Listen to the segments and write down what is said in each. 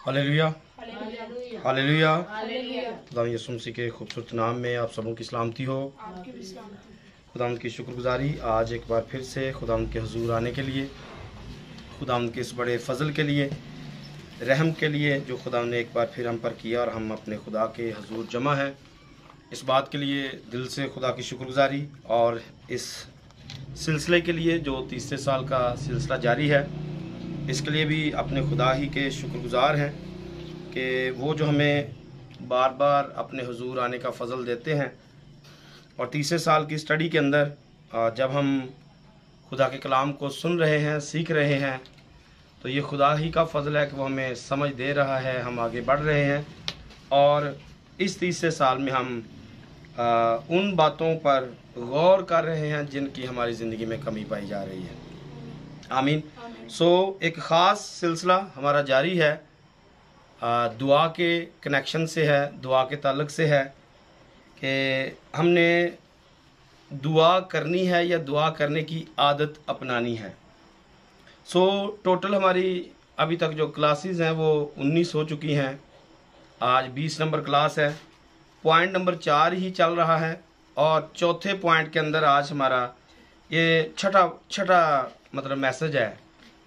Hallelujah hallelujah. खुदा यीशु मसीह के खूबसूरत नाम में आप सबों की सलामती हो। खुदावंद की शुक्रगुजारी आज एक बार फिर से खुदावंद के हुजूर आने के लिए, खुदावंद के इस बड़े फजल के लिए, रहम के लिए जो खुदावंद ने एक बार फिर हम पर किया और हम अपने खुदा के हुजूर जमा हैं। इस बात के लिए दिल से खुदा की शुक्रगुजारी, और इस सिलसिले के लिए जो तीसरे साल का सिलसिला जारी है, इसके लिए भी अपने खुदा ही के शुक्रगुजार हैं कि वो जो हमें बार बार अपने हुजूर आने का फ़ज़ल देते हैं। और तीसरे साल की स्टडी के अंदर जब हम खुदा के कलाम को सुन रहे हैं, सीख रहे हैं, तो ये खुदा ही का फ़ज़ल है कि वो हमें समझ दे रहा है, हम आगे बढ़ रहे हैं। और इस तीसरे साल में हम उन बातों पर गौर कर रहे हैं जिनकी हमारी ज़िंदगी में कमी पाई जा रही है। आमीन। एक ख़ास सिलसिला हमारा जारी है, दुआ के कनेक्शन से है, दुआ के ताल्लुक़ से है कि हमने दुआ करनी है या दुआ करने की आदत अपनानी है। टोटल हमारी अभी तक जो क्लासेस हैं वो 19 हो चुकी हैं। आज 20 नंबर क्लास है, पॉइंट नंबर 4 ही चल रहा है, और चौथे पॉइंट के अंदर आज हमारा ये छठा मतलब मैसेज है।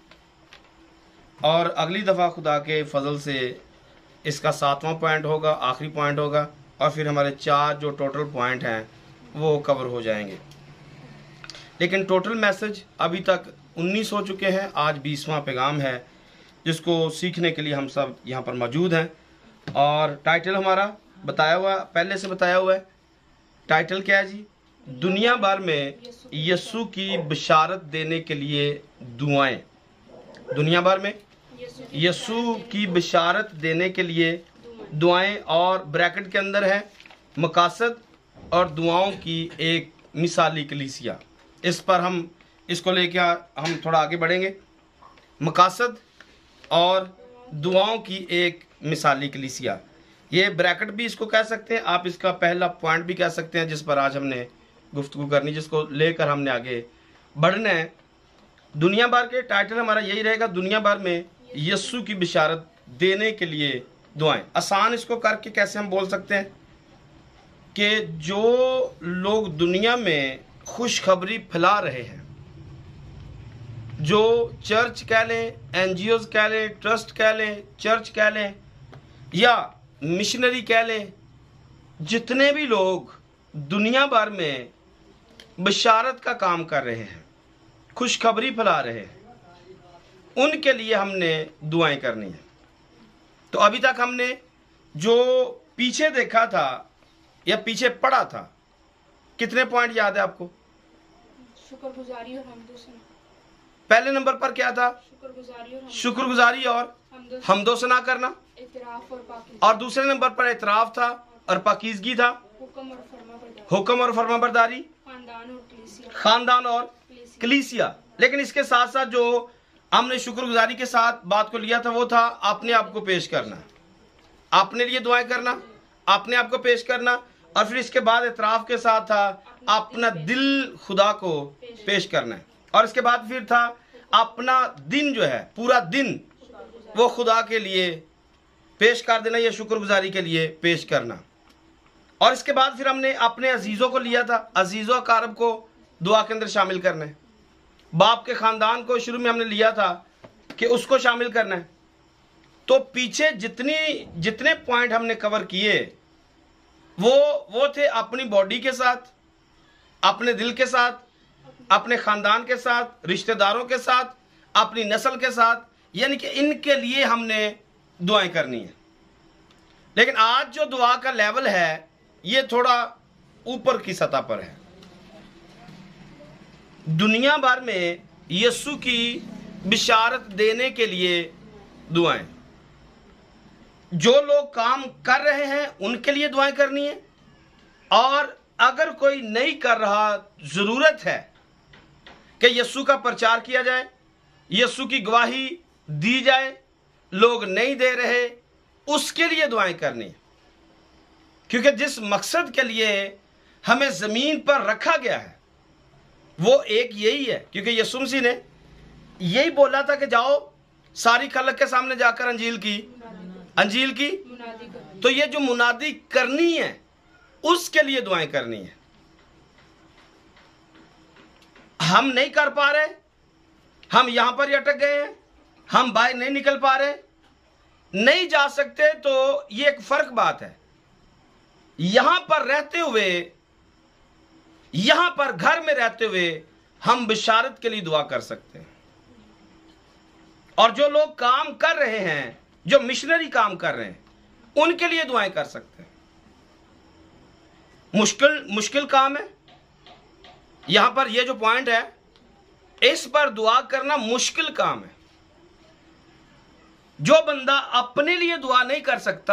और अगली दफ़ा खुदा के फजल से इसका 7वां पॉइंट होगा, आखिरी पॉइंट होगा, और फिर हमारे 4 जो टोटल पॉइंट हैं वो कवर हो जाएंगे। लेकिन टोटल मैसेज अभी तक 19 हो चुके हैं। आज 20वां पैगाम है जिसको सीखने के लिए हम सब यहाँ पर मौजूद हैं। और टाइटल हमारा बताया हुआ, पहले से बताया हुआ है। टाइटल क्या है जी? दुनिया भर में यीशु की बशारत देने के लिए दुआएं। दुनिया भर में यीशु की बशारत देने के लिए दुआएं, और ब्रैकेट के अंदर है मकासद और दुआओं की एक मिसाली कलीसिया। इस पर हम इसको लेकर हम थोड़ा आगे बढ़ेंगे। मकासद और दुआओं की एक मिसाली कलीसिया, ये ब्रैकेट भी इसको कह सकते हैं, आप इसका पहला पॉइंट भी कह सकते हैं जिस पर आज हमने गुफ्तगू करनी, जिसको लेकर हमने आगे बढ़ना है। दुनिया भर के टाइटल हमारा यही रहेगा, दुनिया भर में यीशु की बिशारत देने के लिए दुआएं। आसान इसको करके कैसे हम बोल सकते हैं कि जो लोग दुनिया में खुशखबरी फैला रहे हैं, जो चर्च कह लें, NGOs कह लें, ट्रस्ट कह लें, चर्च कह लें, या मिशनरी कह लें, जितने भी लोग दुनिया भर में बशारत का काम कर रहे हैं, खुशखबरी फैला रहे हैं, उनके लिए हमने दुआएं करनी है। तो अभी तक हमने जो पीछे देखा था या पीछे पढ़ा था, कितने पॉइंट याद है आपको? शुक्रगुजारी और हमदोसना। पहले नंबर पर क्या था? शुक्रगुजारी और हमदोसना करना। और दूसरे नंबर पर इतराफ था और पाकीज़गी था। हुक्म और फरमाबरदारी, खानदान और कलीसिया। लेकिन इसके साथ साथ जो हमने शुक्रगुजारी के साथ बात को लिया था वो था अपने आप को पेश करना, अपने लिए दुआएं करना, अपने आप को पेश करना। और फिर इसके बाद इतराफ के साथ था अपना दिल खुदा को पेश करना है। और इसके बाद फिर था अपना दिन जो है, पूरा दिन वो खुदा के लिए पेश कर देना या शुक्रगुजारी के लिए पेश करना। और इसके बाद फिर हमने अपने अजीज़ों को लिया था, अजीज़ों अकारब को दुआ के अंदर शामिल करना है। बाप के ख़ानदान को शुरू में हमने लिया था कि उसको शामिल करना है। तो पीछे जितने पॉइंट हमने कवर किए वो थे अपनी बॉडी के साथ, अपने दिल के साथ, अपने ख़ानदान के साथ, रिश्तेदारों के साथ, अपनी नस्ल के साथ, यानी कि इनके लिए हमने दुआएं करनी है। लेकिन आज जो दुआ का लेवल है ये थोड़ा ऊपर की सतह पर है। दुनिया भर में यीशु की बिशारत देने के लिए दुआएं। जो लोग काम कर रहे हैं उनके लिए दुआएं करनी है, और अगर कोई नहीं कर रहा, ज़रूरत है कि यीशु का प्रचार किया जाए, यीशु की गवाही दी जाए, लोग नहीं दे रहे, उसके लिए दुआएं करनी है। क्योंकि जिस मकसद के लिए हमें ज़मीन पर रखा गया है वो एक यही है। क्योंकि यीशु मसीह ने यही बोला था कि जाओ सारी खलक के सामने जाकर अंजील की अंजील की मुनादी करनी। तो ये जो मुनादी करनी है उसके लिए दुआएं करनी है। हम नहीं कर पा रहे, हम यहां पर ही अटक गए हैं, हम बाहर नहीं निकल पा रहे, नहीं जा सकते, तो ये एक फर्क बात है। यहां पर रहते हुए, यहां पर घर में रहते हुए हम बिशारत के लिए दुआ कर सकते हैं। और जो लोग काम कर रहे हैं, जो मिशनरी काम कर रहे हैं, उनके लिए दुआएं कर सकते हैं। मुश्किल काम है। यहां पर ये जो पॉइंट है, इस पर दुआ करना मुश्किल काम है। जो बंदा अपने लिए दुआ नहीं कर सकता,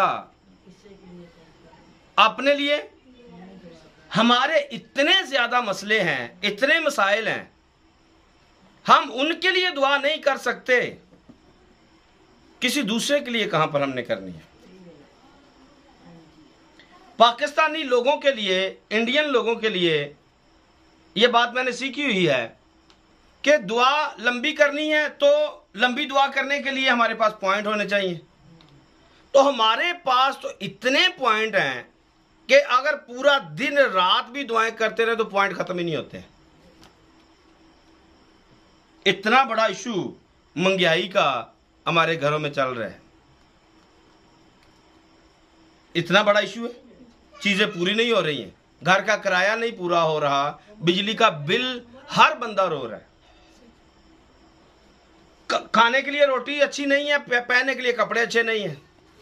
अपने लिए, हमारे इतने ज्यादा मसले हैं, इतने मसाइल हैं, हम उनके लिए दुआ नहीं कर सकते, किसी दूसरे के लिए कहां पर हमने करनी है। पाकिस्तानी लोगों के लिए, इंडियन लोगों के लिए यह बात मैंने सीखी हुई है कि दुआ लंबी करनी है तो लंबी दुआ करने के लिए हमारे पास पॉइंट होने चाहिए। तो हमारे पास तो इतने पॉइंट हैं कि अगर पूरा दिन रात भी दुआएं करते रहे तो पॉइंट खत्म ही नहीं होते। इतना बड़ा इशू महंगाई का हमारे घरों में चल रहा है, इतना बड़ा इशू है, चीजें पूरी नहीं हो रही हैं, घर का किराया नहीं पूरा हो रहा, बिजली का बिल हर बंदा रो रहा है, खाने के लिए रोटी अच्छी नहीं है, पहनने के लिए कपड़े अच्छे नहीं हैं।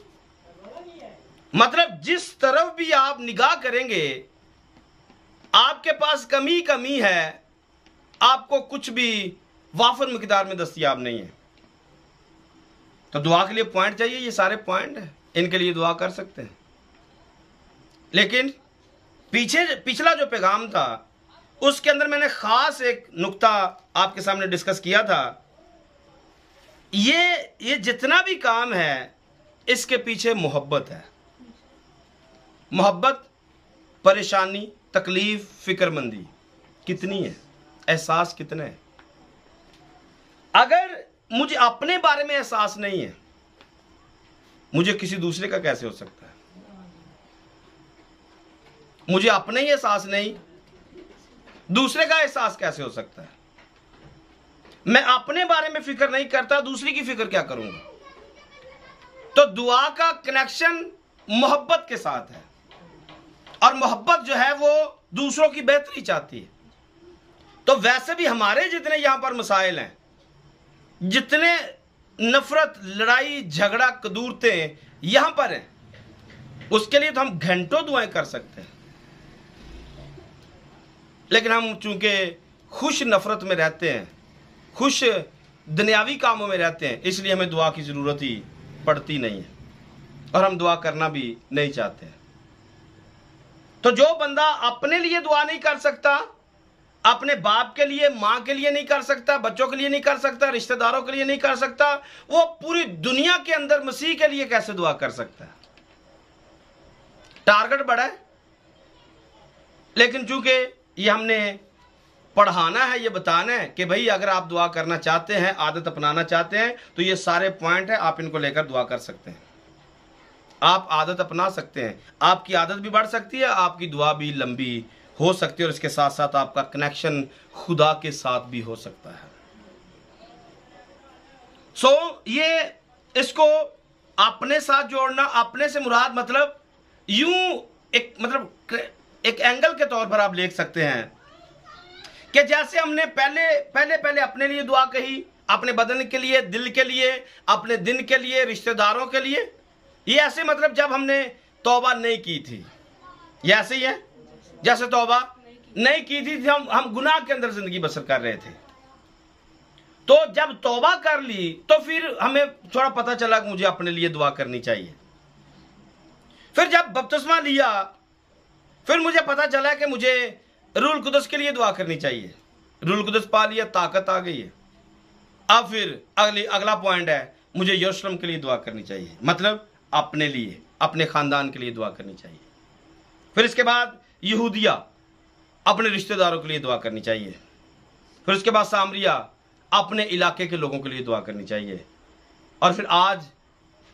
मतलब जिस तरफ भी आप निगाह करेंगे आपके पास कमी है, आपको कुछ भी वाफर मिकदार में दस्तयाब नहीं है। तो दुआ के लिए पॉइंट चाहिए, ये सारे पॉइंट हैं, इनके लिए दुआ कर सकते हैं। लेकिन पिछला जो पैगाम था उसके अंदर मैंने खास एक नुक्ता आपके सामने डिस्कस किया था। ये जितना भी काम है इसके पीछे मोहब्बत है, मोहब्बत, परेशानी, तकलीफ, फिक्रमंदी कितनी है, एहसास कितने है। अगर मुझे अपने बारे में एहसास नहीं है, मुझे किसी दूसरे का कैसे हो सकता है। मुझे अपने ही एहसास नहीं, दूसरे का एहसास कैसे हो सकता है। मैं अपने बारे में फिक्र नहीं करता, दूसरी की फिक्र क्या करूंगा। तो दुआ का कनेक्शन मोहब्बत के साथ है, और मोहब्बत जो है वो दूसरों की बेहतरी चाहती है। तो वैसे भी हमारे जितने यहां पर मसाइल हैं, जितने नफरत, लड़ाई, झगड़ा, कदूरतें यहां पर हैं, उसके लिए तो हम घंटों दुआएं कर सकते हैं। लेकिन हम चूंकि खुश नफरत में रहते हैं, खुश दुनियावी कामों में रहते हैं, इसलिए हमें दुआ की जरूरत ही पड़ती नहीं है, और हम दुआ करना भी नहीं चाहते। तो जो बंदा अपने लिए दुआ नहीं कर सकता, अपने बाप के लिए, मां के लिए नहीं कर सकता, बच्चों के लिए नहीं कर सकता, रिश्तेदारों के लिए नहीं कर सकता, वो पूरी दुनिया के अंदर मसीह के लिए कैसे दुआ कर सकता है। टारगेट बड़ा है, लेकिन चूंकि ये हमने पढ़ाना है, ये बताना है कि भाई अगर आप दुआ करना चाहते हैं, आदत अपनाना चाहते हैं, तो ये सारे पॉइंट है, आप इनको लेकर दुआ कर सकते हैं, आप आदत अपना सकते हैं। आपकी आदत भी बढ़ सकती है, आपकी दुआ भी लंबी हो सकती है, और इसके साथ साथ आपका कनेक्शन खुदा के साथ भी हो सकता है। ये इसको अपने साथ जोड़ना, अपने से मुराद मतलब यूं एक एंगल के तौर पर आप देख सकते हैं कि जैसे हमने पहले अपने लिए दुआ कही, अपने बदन के लिए, दिल के लिए, अपने दिन के लिए, रिश्तेदारों के लिए, ये ऐसे मतलब जब हमने तौबा नहीं की थी, ये ऐसे ही है जैसे तौबा नहीं की थी, हम गुनाह के अंदर जिंदगी बसर कर रहे थे। तो जब तौबा कर ली तो फिर हमें थोड़ा पता चला कि मुझे अपने लिए दुआ करनी चाहिए। फिर जब बपतिस्मा लिया, फिर मुझे पता चला कि मुझे रूहुल कुदस के लिए दुआ करनी चाहिए। रूहुल कुदस पा लिया, ताकत आ गई है। अब फिर अगला पॉइंट है, मुझे यरूशलेम के लिए दुआ करनी चाहिए, मतलब अपने लिए, अपने खानदान के लिए दुआ करनी चाहिए। फिर इसके बाद यहूदिया, अपने रिश्तेदारों के लिए दुआ करनी चाहिए। फिर उसके बाद सामरिया, अपने इलाके के लोगों के लिए दुआ करनी चाहिए। और फिर आज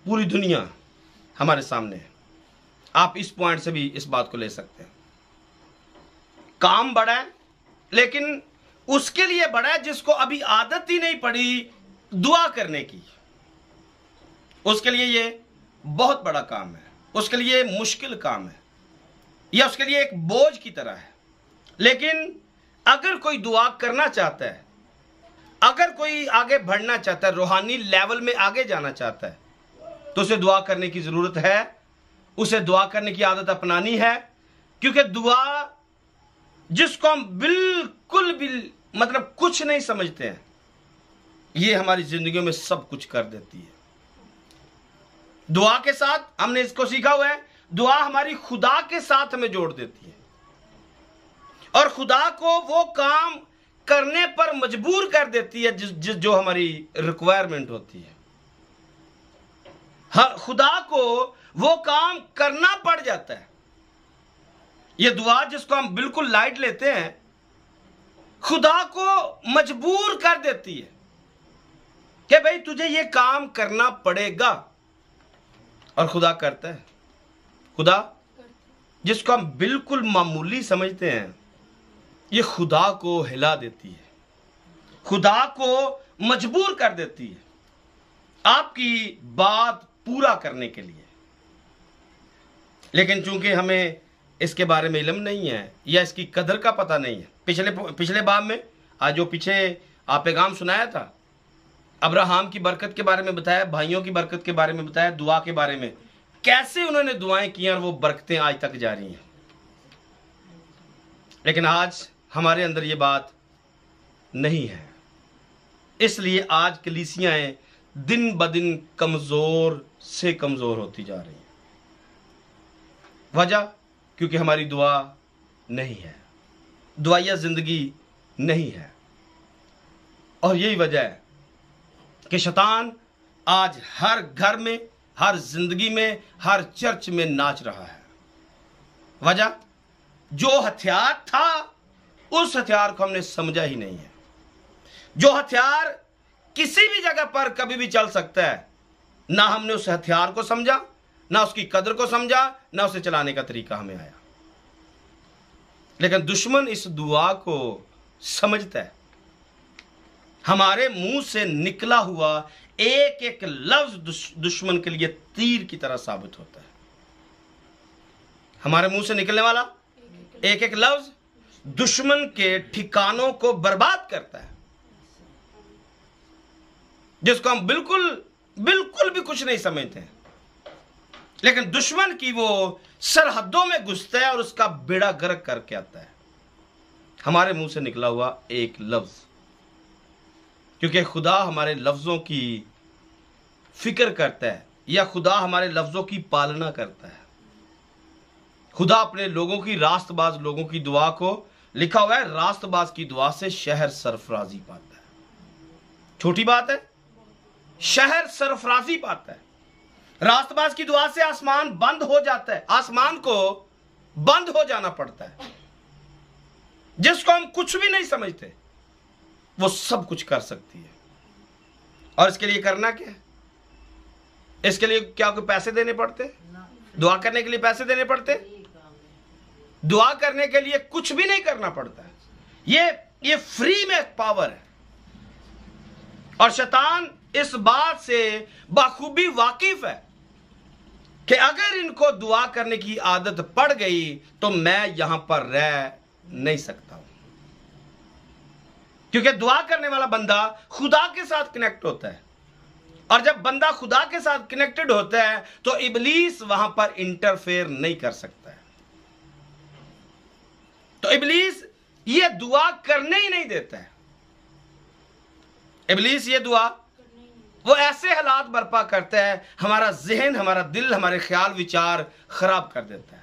पूरी दुनिया हमारे सामने है। आप इस पॉइंट से भी इस बात को ले सकते हैं। काम बड़ा है, लेकिन उसके लिए बड़ा है जिसको अभी आदत ही नहीं पड़ी दुआ करने की। उसके लिए ये बहुत बड़ा काम है, उसके लिए मुश्किल काम है, या उसके लिए एक बोझ की तरह है। लेकिन अगर कोई दुआ करना चाहता है, अगर कोई आगे बढ़ना चाहता है, रूहानी लेवल में आगे जाना चाहता है, तो उसे दुआ करने की जरूरत है। उसे दुआ करने की आदत अपनानी है, क्योंकि दुआ जिसको हम बिल्कुल भी मतलब कुछ नहीं समझते हैं, ये हमारी जिंदगियों में सब कुछ कर देती है। दुआ के साथ हमने इसको सीखा हुआ है, दुआ हमारी खुदा के साथ हमें जोड़ देती है और खुदा को वो काम करने पर मजबूर कर देती है जो हमारी रिक्वायरमेंट होती है। खुदा को वो काम करना पड़ जाता है। ये दुआ जिसको हम बिल्कुल लाइट लेते हैं, खुदा को मजबूर कर देती है कि भाई तुझे ये काम करना पड़ेगा, और खुदा करता है। खुदा जिसको हम बिल्कुल मामूली समझते हैं, ये खुदा को हिला देती है, खुदा को मजबूर कर देती है आपकी बात पूरा करने के लिए। लेकिन चूंकि हमें इसके बारे में इल्म नहीं है या इसकी कदर का पता नहीं है, पिछले बाब में आज जो पीछे आप पैगाम सुनाया था, अब्राहम की बरकत के बारे में बताया, भाइयों की बरकत के बारे में बताया, दुआ के बारे में, कैसे उन्होंने दुआएं की और वो बरकतें आज तक जारी हैं। लेकिन आज हमारे अंदर ये बात नहीं है, इसलिए आज कलीसियाएं दिन ब दिन कमजोर से कमजोर होती जा रही हैं। वजह क्योंकि हमारी दुआ नहीं है, दुआया जिंदगी नहीं है। और यही वजह है कि शैतान आज हर घर में, हर जिंदगी में, हर चर्च में नाच रहा है। वजह जो हथियार था उस हथियार को हमने समझा ही नहीं है। जो हथियार किसी भी जगह पर कभी भी चल सकता है, ना हमने उस हथियार को समझा, ना उसकी कदर को समझा, ना उसे चलाने का तरीका हमें आया। लेकिन दुश्मन इस दुआ को समझता है। हमारे मुंह से निकला हुआ एक एक लफ्ज दुश्मन के लिए तीर की तरह साबित होता है। हमारे मुंह से निकलने वाला एक एक लफ्ज दुश्मन के ठिकानों को बर्बाद करता है, जिसको हम बिल्कुल भी कुछ नहीं समझते हैं। लेकिन दुश्मन की वो सरहदों में घुसता है और उसका बेड़ा गर्क करके आता है हमारे मुंह से निकला हुआ एक लफ्ज। क्योंकि खुदा हमारे लफ्जों की फिक्र करता है, या खुदा हमारे लफ्जों की पालना करता है। खुदा अपने लोगों की, रास्तबाज लोगों की दुआ को, लिखा हुआ है रास्तबाज की दुआ से शहर सरफराजी पाता है। छोटी बात है, शहर सरफराजी पाता है। रास्तबाज की दुआ से आसमान बंद हो जाता है, आसमान को बंद हो जाना पड़ता है। जिसको हम कुछ भी नहीं समझते, वो सब कुछ कर सकती है। और इसके लिए करना क्या है? इसके लिए क्या कोई पैसे देने पड़ते? दुआ करने के लिए पैसे देने पड़ते? दुआ करने के लिए कुछ भी नहीं करना पड़ता है। ये फ्री में एक पावर है। और शैतान इस बात से बखूबी वाकिफ है कि अगर इनको दुआ करने की आदत पड़ गई तो मैं यहां पर रह नहीं सकता हूं। क्योंकि दुआ करने वाला बंदा खुदा के साथ कनेक्ट होता है, और जब बंदा खुदा के साथ कनेक्टेड होता है तो इब्लीस वहां पर इंटरफेयर नहीं कर सकता है। तो इब्लीस ये दुआ करने ही नहीं देता है। इब्लीस ये दुआ वो ऐसे हालात बर्पा करता है, हमारा जहन, हमारा दिल, हमारे ख्याल विचार खराब कर देता है।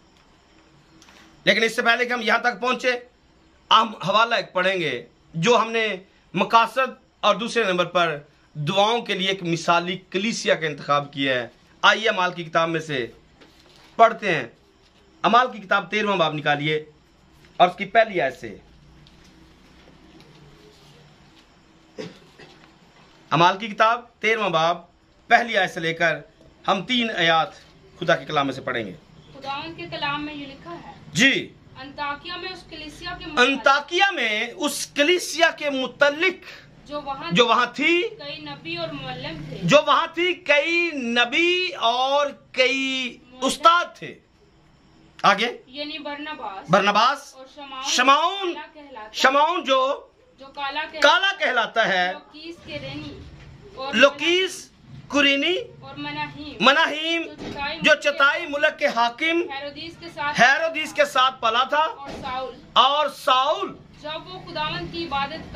लेकिन इससे पहले कि हम यहां तक पहुंचे, हम हवाला एक पढ़ेंगे जो हमने मकासद और दूसरे नंबर पर दुआओं के लिए एक मिसाली कलीसिया का इंतखाब किया है। आइए अमाल की किताब में से पढ़ते हैं। अमाल की किताब 13वां बाब निकालिए और उसकी पहली आयत से। अमाल की किताब 13वां बाब पहली आयत से लेकर हम 3 आयत खुदा के कलाम में से पढ़ेंगे। खुदावंद के कलाम में ये लिखा है, जी, अंताकिया में उस कलीसिया के अंताकिया में उस कलीसिया के मुतल्लिक जो वहाँ थी, कई नबी और मुअल्लिम थे, जो वहाँ थी, कई नबी और कई उस्ताद थे। आगे, यानी बरनबास और शमाउन जो काला कहलाता है, लोकीस कुरीनी और मनाहीम जो चताई मुल्क के हाकिम हेरोदीस के साथ पला था, और साउल जब वो खुदावंद की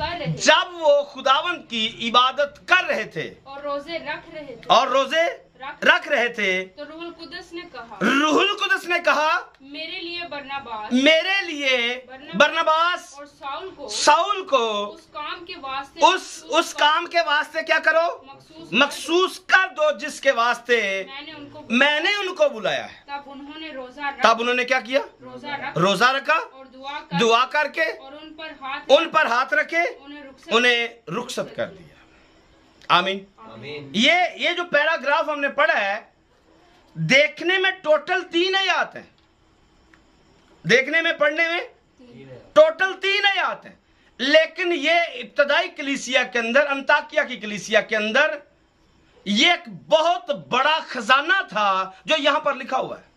इबादत कर रहे थे और रोजे रख रहे थे तो रूहुल कुदस ने कहा मेरे लिए बरनबास और साउल को उस काम के वास्ते क्या करो, मखसूस कर दो जिसके वास्ते मैंने उनको बुलाया है। तब उन्होंने क्या किया, रोजा रखा और दुआ करके उन पर हाथ रखे, उन्हें रुखसत कर दिया। आमीन। ये जो पैराग्राफ हमने पढ़ा है, देखने में टोटल 3 आयत है, देखने में पढ़ने में टोटल 3 आयत है, लेकिन ये इब्तदाई कलीसिया के अंदर, अंताकिया की कलीसिया के अंदर ये एक बहुत बड़ा खजाना था जो यहां पर लिखा हुआ है।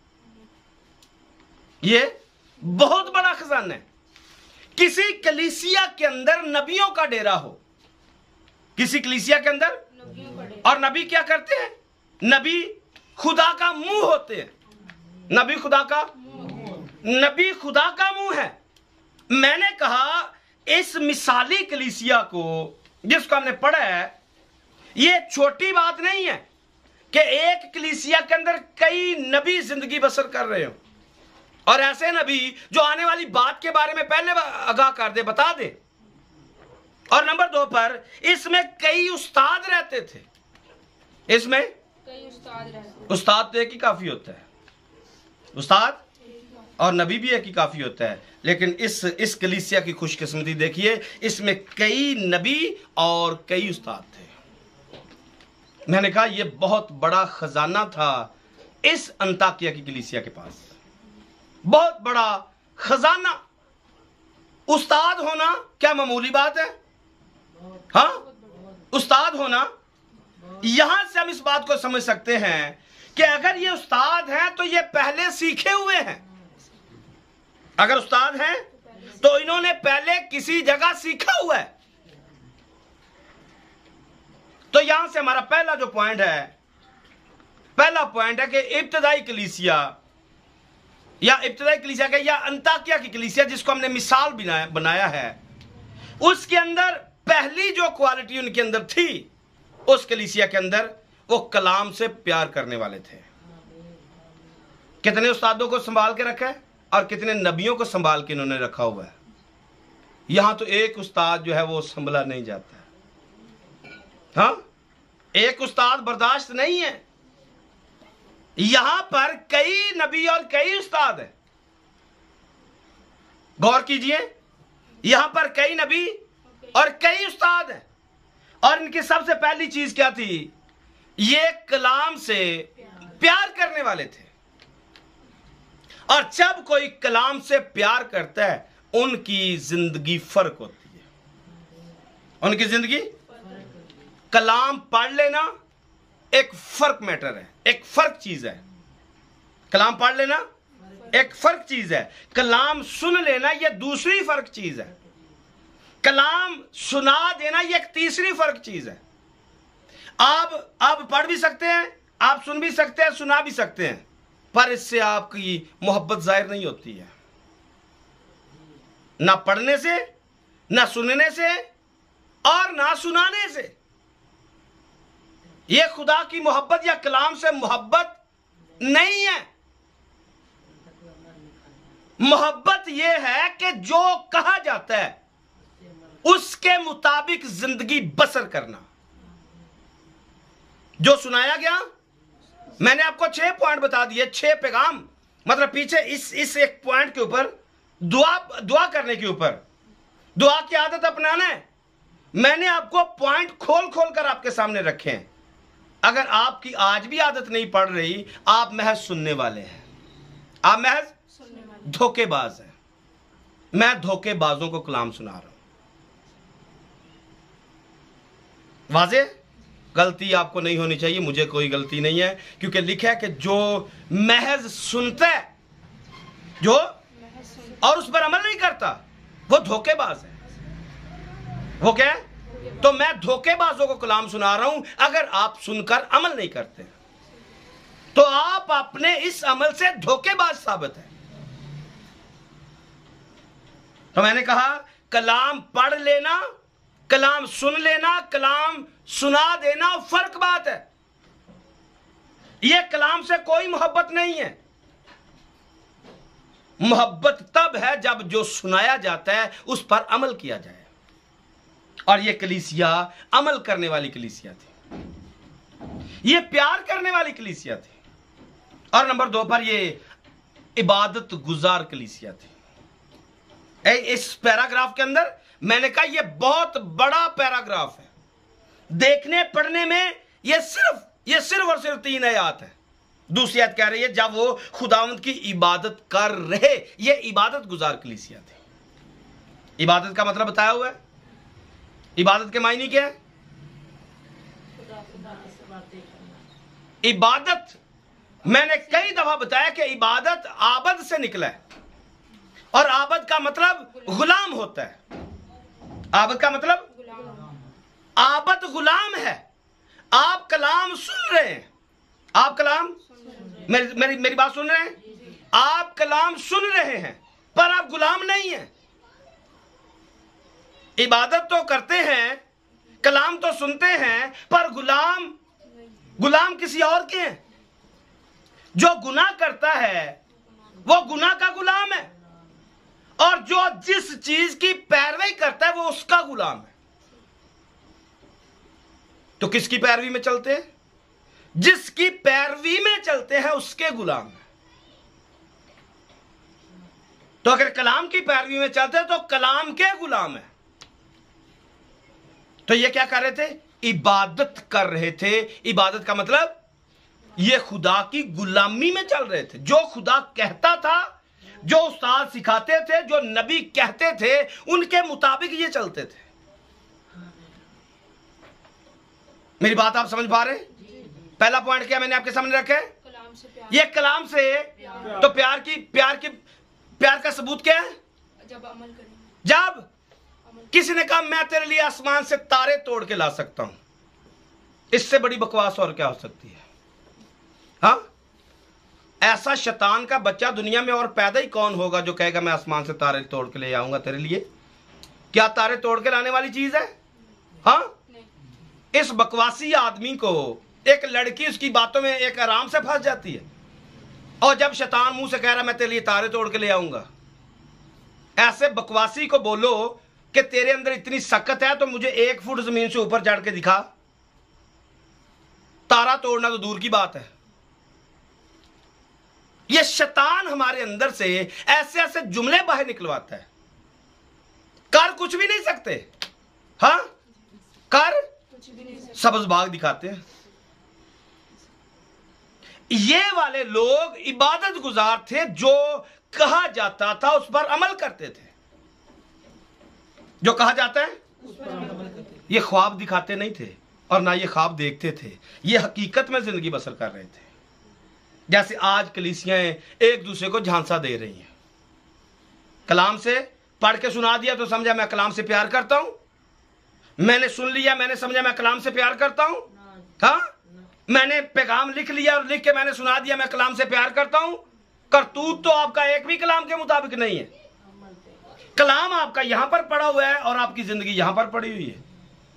ये बहुत बड़ा खजाना है। किसी कलीसिया के अंदर नबियों का डेरा हो, किसी कलीसिया के अंदर, और नबी क्या करते हैं, नबी खुदा का मुंह होते हैं। नबी खुदा का मुंह है। मैंने कहा इस मिसाली कलीसिया को जिसको हमने पढ़ा है, ये छोटी बात नहीं है कि एक कलीसिया के अंदर कई नबी जिंदगी बसर कर रहे हो, और ऐसे नबी जो आने वाली बात के बारे में पहले आगाह कर दे, बता दे। और नंबर 2 पर इसमें कई उस्ताद रहते थे। इसमें कई उस्ताद तो एक ही काफी होता है, उस्ताद और नबी भी एक ही काफी होता है, लेकिन इस कलीसिया की खुशकिस्मती देखिए, इसमें कई नबी और कई उस्ताद थे। मैंने कहा यह बहुत बड़ा खजाना था इस अंताकिया की कलीसिया के पास, बहुत बड़ा खजाना। उस्ताद होना क्या मामूली बात है? हाँ, उस्ताद होना। यहां से हम इस बात को समझ सकते हैं कि अगर ये उस्ताद हैं तो ये पहले सीखे हुए हैं। अगर उस्ताद हैं तो इन्होंने पहले किसी जगह सीखा हुआ है। तो यहां से हमारा पहला पॉइंट है कि इब्तदाई कलीसिया या अंताकिया की कलीसिया जिसको हमने मिसाल बनाया है, उसके अंदर पहली जो क्वालिटी उनके अंदर थी, उस कलीसिया के अंदर वो कलाम से प्यार करने वाले थे। कितने उस्तादों को संभाल के रखा है और कितने नबियों को संभाल के इन्होंने रखा हुआ है। यहां तो एक उस्ताद जो है वो संभला नहीं जाता। हाँ, एक उस्ताद बर्दाश्त नहीं है। यहां पर कई नबी और कई उस्ताद हैं। गौर कीजिए, यहां पर कई नबी और कई उस्ताद हैं, और इनकी सबसे पहली चीज क्या थी? ये कलाम से प्यार करने वाले थे। और जब कोई कलाम से प्यार करता है, उनकी जिंदगी फर्क होती है। उनकी जिंदगी, कलाम पढ़ लेना एक फर्क मैटर है, एक फर्क चीज है। कलाम पढ़ लेना एक फर्क चीज है, कलाम सुन लेना यह दूसरी फर्क चीज है, कलाम सुना देना यह एक तीसरी फर्क चीज है। आप पढ़ भी सकते हैं, आप सुन भी सकते हैं, सुना भी सकते हैं, पर इससे आपकी मोहब्बत जाहिर नहीं होती है। ना पढ़ने से, ना सुनने से, और ना सुनाने से। यह खुदा की मोहब्बत या कलाम से मोहब्बत नहीं है। मोहब्बत यह है कि जो कहा जाता है उसके मुताबिक जिंदगी बसर करना। जो सुनाया गया, मैंने आपको 6 पॉइंट बता दिए, 6 पैगाम, मतलब पीछे इस एक पॉइंट के ऊपर दुआ करने के ऊपर, दुआ की आदत अपनाना है। मैंने आपको पॉइंट खोल कर आपके सामने रखे हैं। अगर आपकी आज भी आदत नहीं पड़ रही, आप महज सुनने वाले हैं, आप महज धोखेबाज हैं। मैं धोखेबाजों को कलाम सुना रहा हूं। वाज़े? गलती आपको नहीं होनी चाहिए, मुझे कोई गलती नहीं है, क्योंकि लिखा है कि जो महज सुनता है, जो और उस पर अमल नहीं करता, वो धोखेबाज है। वो क्या है? तो मैं धोखेबाजों को कलाम सुना रहा हूं। अगर आप सुनकर अमल नहीं करते तो आप अपने इस अमल से धोखेबाज साबित है। तो मैंने कहा कलाम पढ़ लेना, कलाम सुन लेना, कलाम सुना देना फर्क बात है। यह कलाम से कोई मोहब्बत नहीं है। मोहब्बत तब है जब जो सुनाया जाता है उस पर अमल किया जाए, और यह कलीसिया अमल करने वाली कलीसिया थी, यह प्यार करने वाली कलीसिया थी, और नंबर 2 पर यह इबादत गुजार कलीसिया थी। इस पैराग्राफ के अंदर मैंने कहा यह बहुत बड़ा पैराग्राफ है। देखने पढ़ने में यह सिर्फ और सिर्फ 3 आयत है। दूसरी आयत कह रही है जब वो खुदावंद की इबादत कर रहे, यह इबादत गुजार कलीसिया थी। इबादत का मतलब बताया हुआ है। इबादत के मायने क्या है? इबादत, मैंने कई दफा बताया कि इबादत आबद से निकला है, और आबद का मतलब गुलाम होता है। आबद का मतलब आबद गुलाम है। आप कलाम सुन रहे हैं, आप कलाम, मेरी बात सुन रहे हैं? आप कलाम सुन रहे हैं पर आप गुलाम नहीं हैं। इबादत तो करते हैं, कलाम तो सुनते हैं, पर गुलाम किसी और के हैं। जो गुनाह करता है वो गुनाह का गुलाम है, और जो जिस चीज की पैरवी करता है वो उसका गुलाम है। तो किसकी पैरवी में चलते हैं? जिसकी पैरवी में चलते हैं उसके गुलाम है। तो अगर कलाम की पैरवी में चलते हैं तो कलाम के गुलाम है। तो ये क्या कर रहे थे? इबादत कर रहे थे। इबादत का मतलब ये खुदा की गुलामी में चल रहे थे। जो खुदा कहता था, जो उस्ताद सिखाते थे, जो नबी कहते थे, उनके मुताबिक ये चलते थे। मेरी बात आप समझ पा रहे हैं? पहला पॉइंट क्या मैंने आपके सामने रखा है? ये कलाम से तो प्यार का सबूत क्या है? जब अमल करें, जब किसी ने कहा मैं तेरे लिए आसमान से तारे तोड़ के ला सकता हूं, इससे बड़ी बकवास और क्या हो सकती है? हाँ, ऐसा शैतान का बच्चा दुनिया में और पैदा ही कौन होगा जो कहेगा मैं आसमान से तारे तोड़ के ले आऊंगा तेरे लिए? क्या तारे तोड़ के लाने वाली चीज है? हाँ, इस बकवासी आदमी को एक लड़की उसकी बातों में एक आराम से फंस जाती है, और जब शैतान मुंह से कह रहा मैं तेरे लिए तारे तोड़ के ले आऊंगा, ऐसे बकवासी को बोलो कि तेरे अंदर इतनी सकत है तो मुझे 1 फुट जमीन से ऊपर चढ़ के दिखा। तारा तोड़ना तो दूर की बात है। यह शैतान हमारे अंदर से ऐसे ऐसे जुमले बाहर निकलवाता है। कर कुछ भी नहीं सकते। हाँ, कर सब्ज बाग दिखाते हैं। ये वाले लोग इबादत गुजार थे, जो कहा जाता था उस पर अमल करते थे। जो कहा जाता है ये ख्वाब दिखाते नहीं थे, और ना ये ख्वाब देखते थे, ये हकीकत में जिंदगी बसर कर रहे थे। जैसे आज कलीसियाएं एक दूसरे को झांसा दे रही हैं। कलाम से पढ़ के सुना दिया तो समझा मैं कलाम से प्यार करता हूं, मैंने सुन लिया, मैंने समझा मैं कलाम से प्यार करता हूं। हाँ, मैंने पैगाम लिख लिया और लिख के मैंने सुना दिया मैं कलाम से प्यार करता हूं। करतूत तो आपका एक भी कलाम के मुताबिक नहीं है। कलाम आपका यहां पर पड़ा हुआ है और आपकी जिंदगी यहां पर पड़ी हुई है।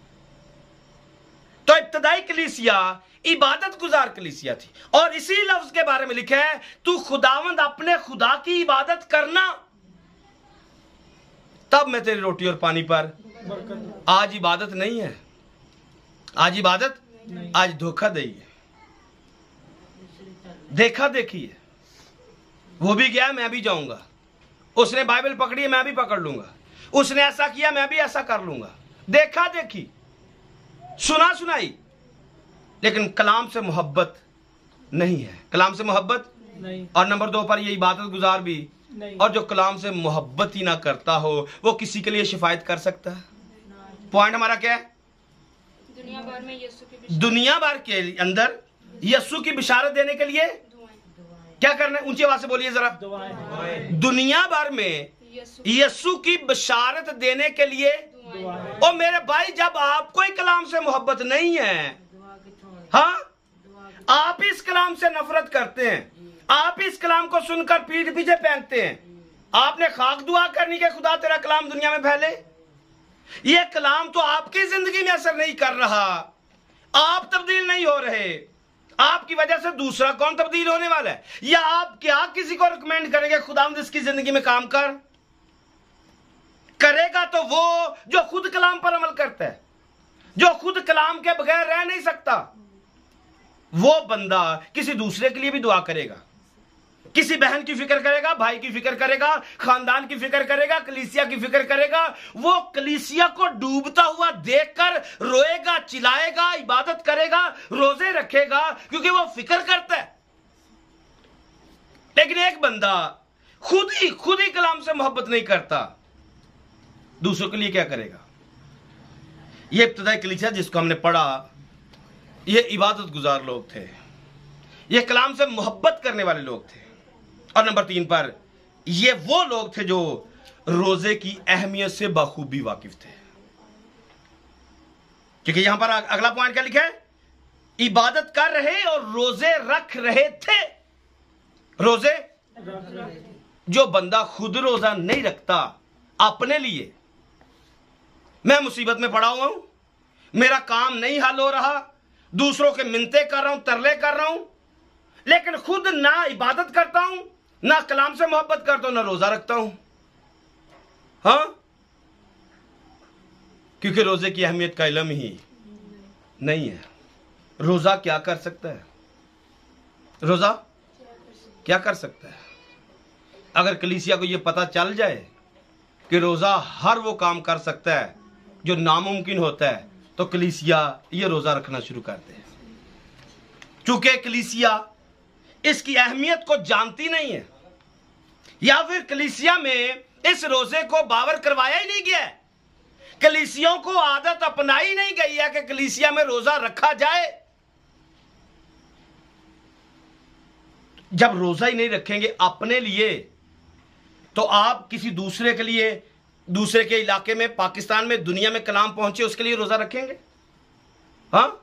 तो इब्तदाई कलीसिया इबादत गुजार कलीसिया थी, और इसी लफ्ज के बारे में लिखा है तू खुदावंद अपने खुदा की इबादत करना, तब मैं तेरी रोटी और पानी पर। आज इबादत नहीं है, आज इबादत नहीं। आज धोखा दही है, देखा देखी है। वो भी गया मैं भी जाऊंगा, उसने बाइबल पकड़ी है मैं भी पकड़ लूंगा, उसने ऐसा किया मैं भी ऐसा कर लूंगा। देखा देखी, सुना सुनाई, लेकिन कलाम से मोहब्बत नहीं है, कलाम से मोहब्बत नहीं। और नंबर 2 पर ये इबादत गुजार भी नहीं। और जो कलाम से मोहब्बत ही ना करता हो वो किसी के लिए शिफायत कर सकता है? पॉइंट हमारा क्या है? दुनिया भर के अंदर यीशु की बिशारत देने के लिए क्या करना है? ऊंची आवाज से बोलिए जरा। दुनिया भर में यीशु की बिशारत देने के लिए। और मेरे भाई, जब आपको ही कलाम से मोहब्बत नहीं है, हाँ, आप इस कलाम से नफरत करते हैं, आप इस कलाम को सुनकर पीठ पीछे फेंकते हैं, आपने खाक दुआ करनी के खुदा तेरा कलाम दुनिया में फैले। यह कलाम तो आपकी जिंदगी में असर नहीं कर रहा, आप तब्दील नहीं हो रहे, आपकी वजह से दूसरा कौन तब्दील होने वाला है? या आप क्या किसी को रिकमेंड करेंगे खुदावंद इसकी जिंदगी में काम कर? करेगा तो वो जो खुद कलाम पर अमल करता है, जो खुद कलाम के बगैर रह नहीं सकता। वो बंदा किसी दूसरे के लिए भी दुआ करेगा, किसी बहन की फिक्र करेगा, भाई की फिक्र करेगा, खानदान की फिक्र करेगा, कलीसिया की फिक्र करेगा। वो कलीसिया को डूबता हुआ देखकर रोएगा, चिल्लाएगा, इबादत करेगा, रोजे रखेगा, क्योंकि वो फिक्र करता है। लेकिन एक बंदा खुद ही कलाम से मोहब्बत नहीं करता, दूसरों के लिए क्या करेगा? ये इब्तिदाई कलीसिया जिसको हमने पढ़ा, ये इबादत गुजार लोग थे, ये कलाम से मोहब्बत करने वाले लोग थे। और नंबर 3 पर ये वो लोग थे जो रोजे की अहमियत से बखूबी वाकिफ थे। क्योंकि यहां पर अगला पॉइंट क्या लिखा है? इबादत कर रहे और रोजे रख रहे थे। रोजे, जो बंदा खुद रोजा नहीं रखता अपने लिए, मैं मुसीबत में पड़ा हुआ हूं, मेरा काम नहीं हल हो रहा, दूसरों के मिन्नतें कर रहा हूं, तरले कर रहा हूं, लेकिन खुद ना इबादत करता हूं, ना कलाम से मोहब्बत करता हूं, ना रोजा रखता हूं। हाँ, क्योंकि रोजे की अहमियत का इल्म ही नहीं है। रोजा क्या कर सकता है? रोजा क्या कर सकता है? अगर कलीसिया को यह पता चल जाए कि रोजा हर वो काम कर सकता है जो नामुमकिन होता है, तो कलीसिया ये रोजा रखना शुरू करते हैं। चूंकि कलीसिया इसकी अहमियत को जानती नहीं है, या फिर कलीसिया में इस रोजे को बावर करवाया ही नहीं गया, कलीसियों को आदत अपनाई नहीं गई है कि कलीसिया में रोजा रखा जाए। जब रोजा ही नहीं रखेंगे अपने लिए, तो आप किसी दूसरे के लिए, दूसरे के इलाके में, पाकिस्तान में, दुनिया में कलाम पहुंचे, उसके लिए रोजा रखेंगे? हाँ,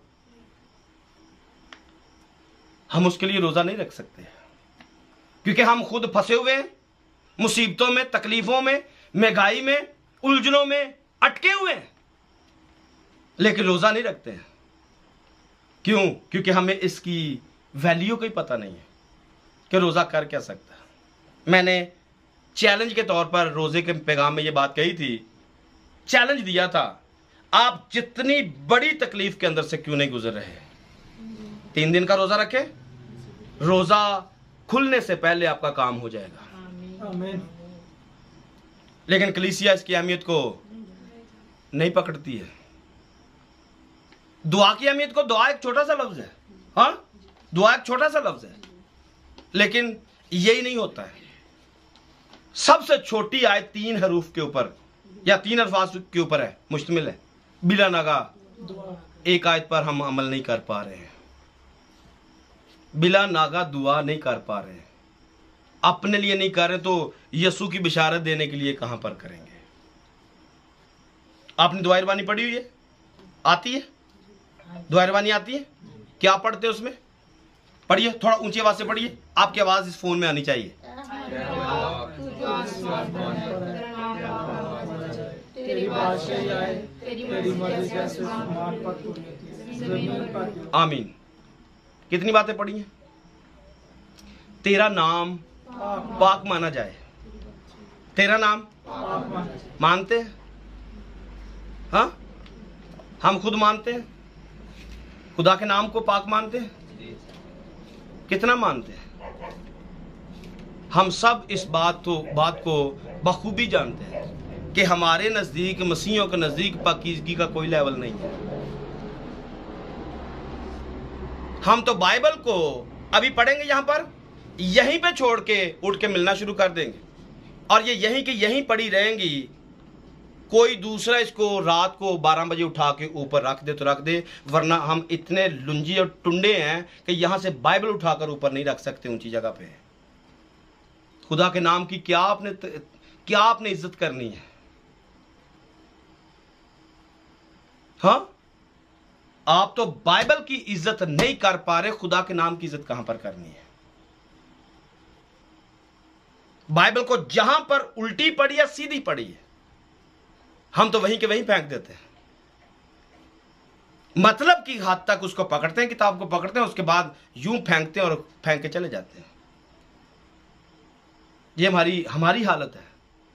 हम उसके लिए रोजा नहीं रख सकते, क्योंकि हम खुद फंसे हुए हैं मुसीबतों में, तकलीफों में, महंगाई में, उलझनों में अटके हुए हैं, लेकिन रोजा नहीं रखते हैं। क्यों? क्योंकि हमें इसकी वैल्यू का ही पता नहीं है कि रोजा कर क्या सकता है। मैंने चैलेंज के तौर पर रोजे के पैगाम में यह बात कही थी, चैलेंज दिया था, आप जितनी बड़ी तकलीफ के अंदर से क्यों नहीं गुजर रहे, 3 दिन का रोजा रखें, रोजा खुलने से पहले आपका काम हो जाएगा। आमीन। लेकिन कलीसिया इसकी अहमियत को नहीं पकड़ती है। दुआ की अहमियत को, दुआ एक छोटा सा लफ्ज है, हाँ, दुआ एक छोटा सा लफ्ज है, लेकिन यही नहीं होता है। सबसे छोटी आयत 3 हरूफ के ऊपर या 3 अल्फाज के ऊपर है, मुश्तमिल है। बिला नागा एक आयत पर हम अमल नहीं कर पा रहे हैं, बिला नागा दुआ नहीं कर पा रहे हैं, अपने लिए नहीं कर रहे, तो यीशु की बिशारत देने के लिए कहां पर करेंगे? आपने दुआ रबानी पढ़ी हुई है? आती है? दुआ रबानी आती है? क्या पढ़ते हैं उसमें? पढ़िए, थोड़ा ऊंची आवाज से पढ़िए, आपकी आवाज इस फोन में आनी चाहिए। आमीन। कितनी बातें पढ़ी हैं? तेरा नाम पाक माना जाए, तेरा नाम मानते हैं? हाँ, हम खुद मानते हैं, खुदा के नाम को पाक मानते हैं? कितना मानते हैं? हम सब इस बात को बखूबी जानते हैं कि हमारे नजदीक, मसीहियों के नजदीक पाकीज़गी का कोई लेवल नहीं है। हम तो बाइबल को अभी पढ़ेंगे यहां पर, यहीं पे छोड़ के उठ के मिलना शुरू कर देंगे और ये यहीं की यहीं पड़ी रहेंगी। कोई दूसरा इसको रात को 12 बजे उठा के ऊपर रख दे तो रख दे, वरना हम इतने लुंजी और टुंडे हैं कि यहां से बाइबल उठाकर ऊपर नहीं रख सकते ऊंची जगह पे। खुदा के नाम की क्या आपने इज्जत करनी है? हाँ, आप तो बाइबल की इज्जत नहीं कर पा रहे, खुदा के नाम की इज्जत कहां पर करनी है? बाइबल को जहां पर उल्टी पड़ी है सीधी पड़ी है, हम तो वहीं के वहीं फेंक देते हैं। मतलब की हद तक उसको पकड़ते हैं, किताब को पकड़ते हैं, उसके बाद यूं फेंकते हैं और फेंक के चले जाते हैं। ये हमारी हालत है।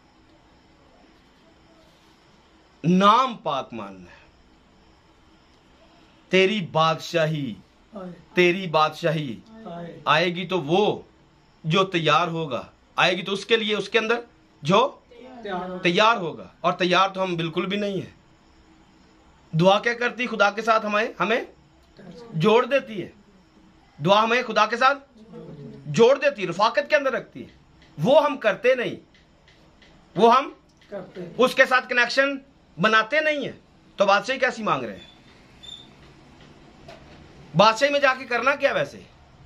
नाम पाक मानना है। तेरी बादशाही आएगी तो वो जो तैयार होगा, आएगी तो उसके लिए उसके अंदर जो तैयार होगा, और तैयार तो हम बिल्कुल भी नहीं है। दुआ क्या करती? खुदा के साथ हमें जोड़ देती है। दुआ हमें खुदा के साथ जोड़ देती है, रफाकत के अंदर रखती है। वो हम करते नहीं, वो हम उसके साथ कनेक्शन बनाते नहीं है। तो बादशाही कैसी मांग रहे हैं? बादशाही में जाके करना क्या? वैसे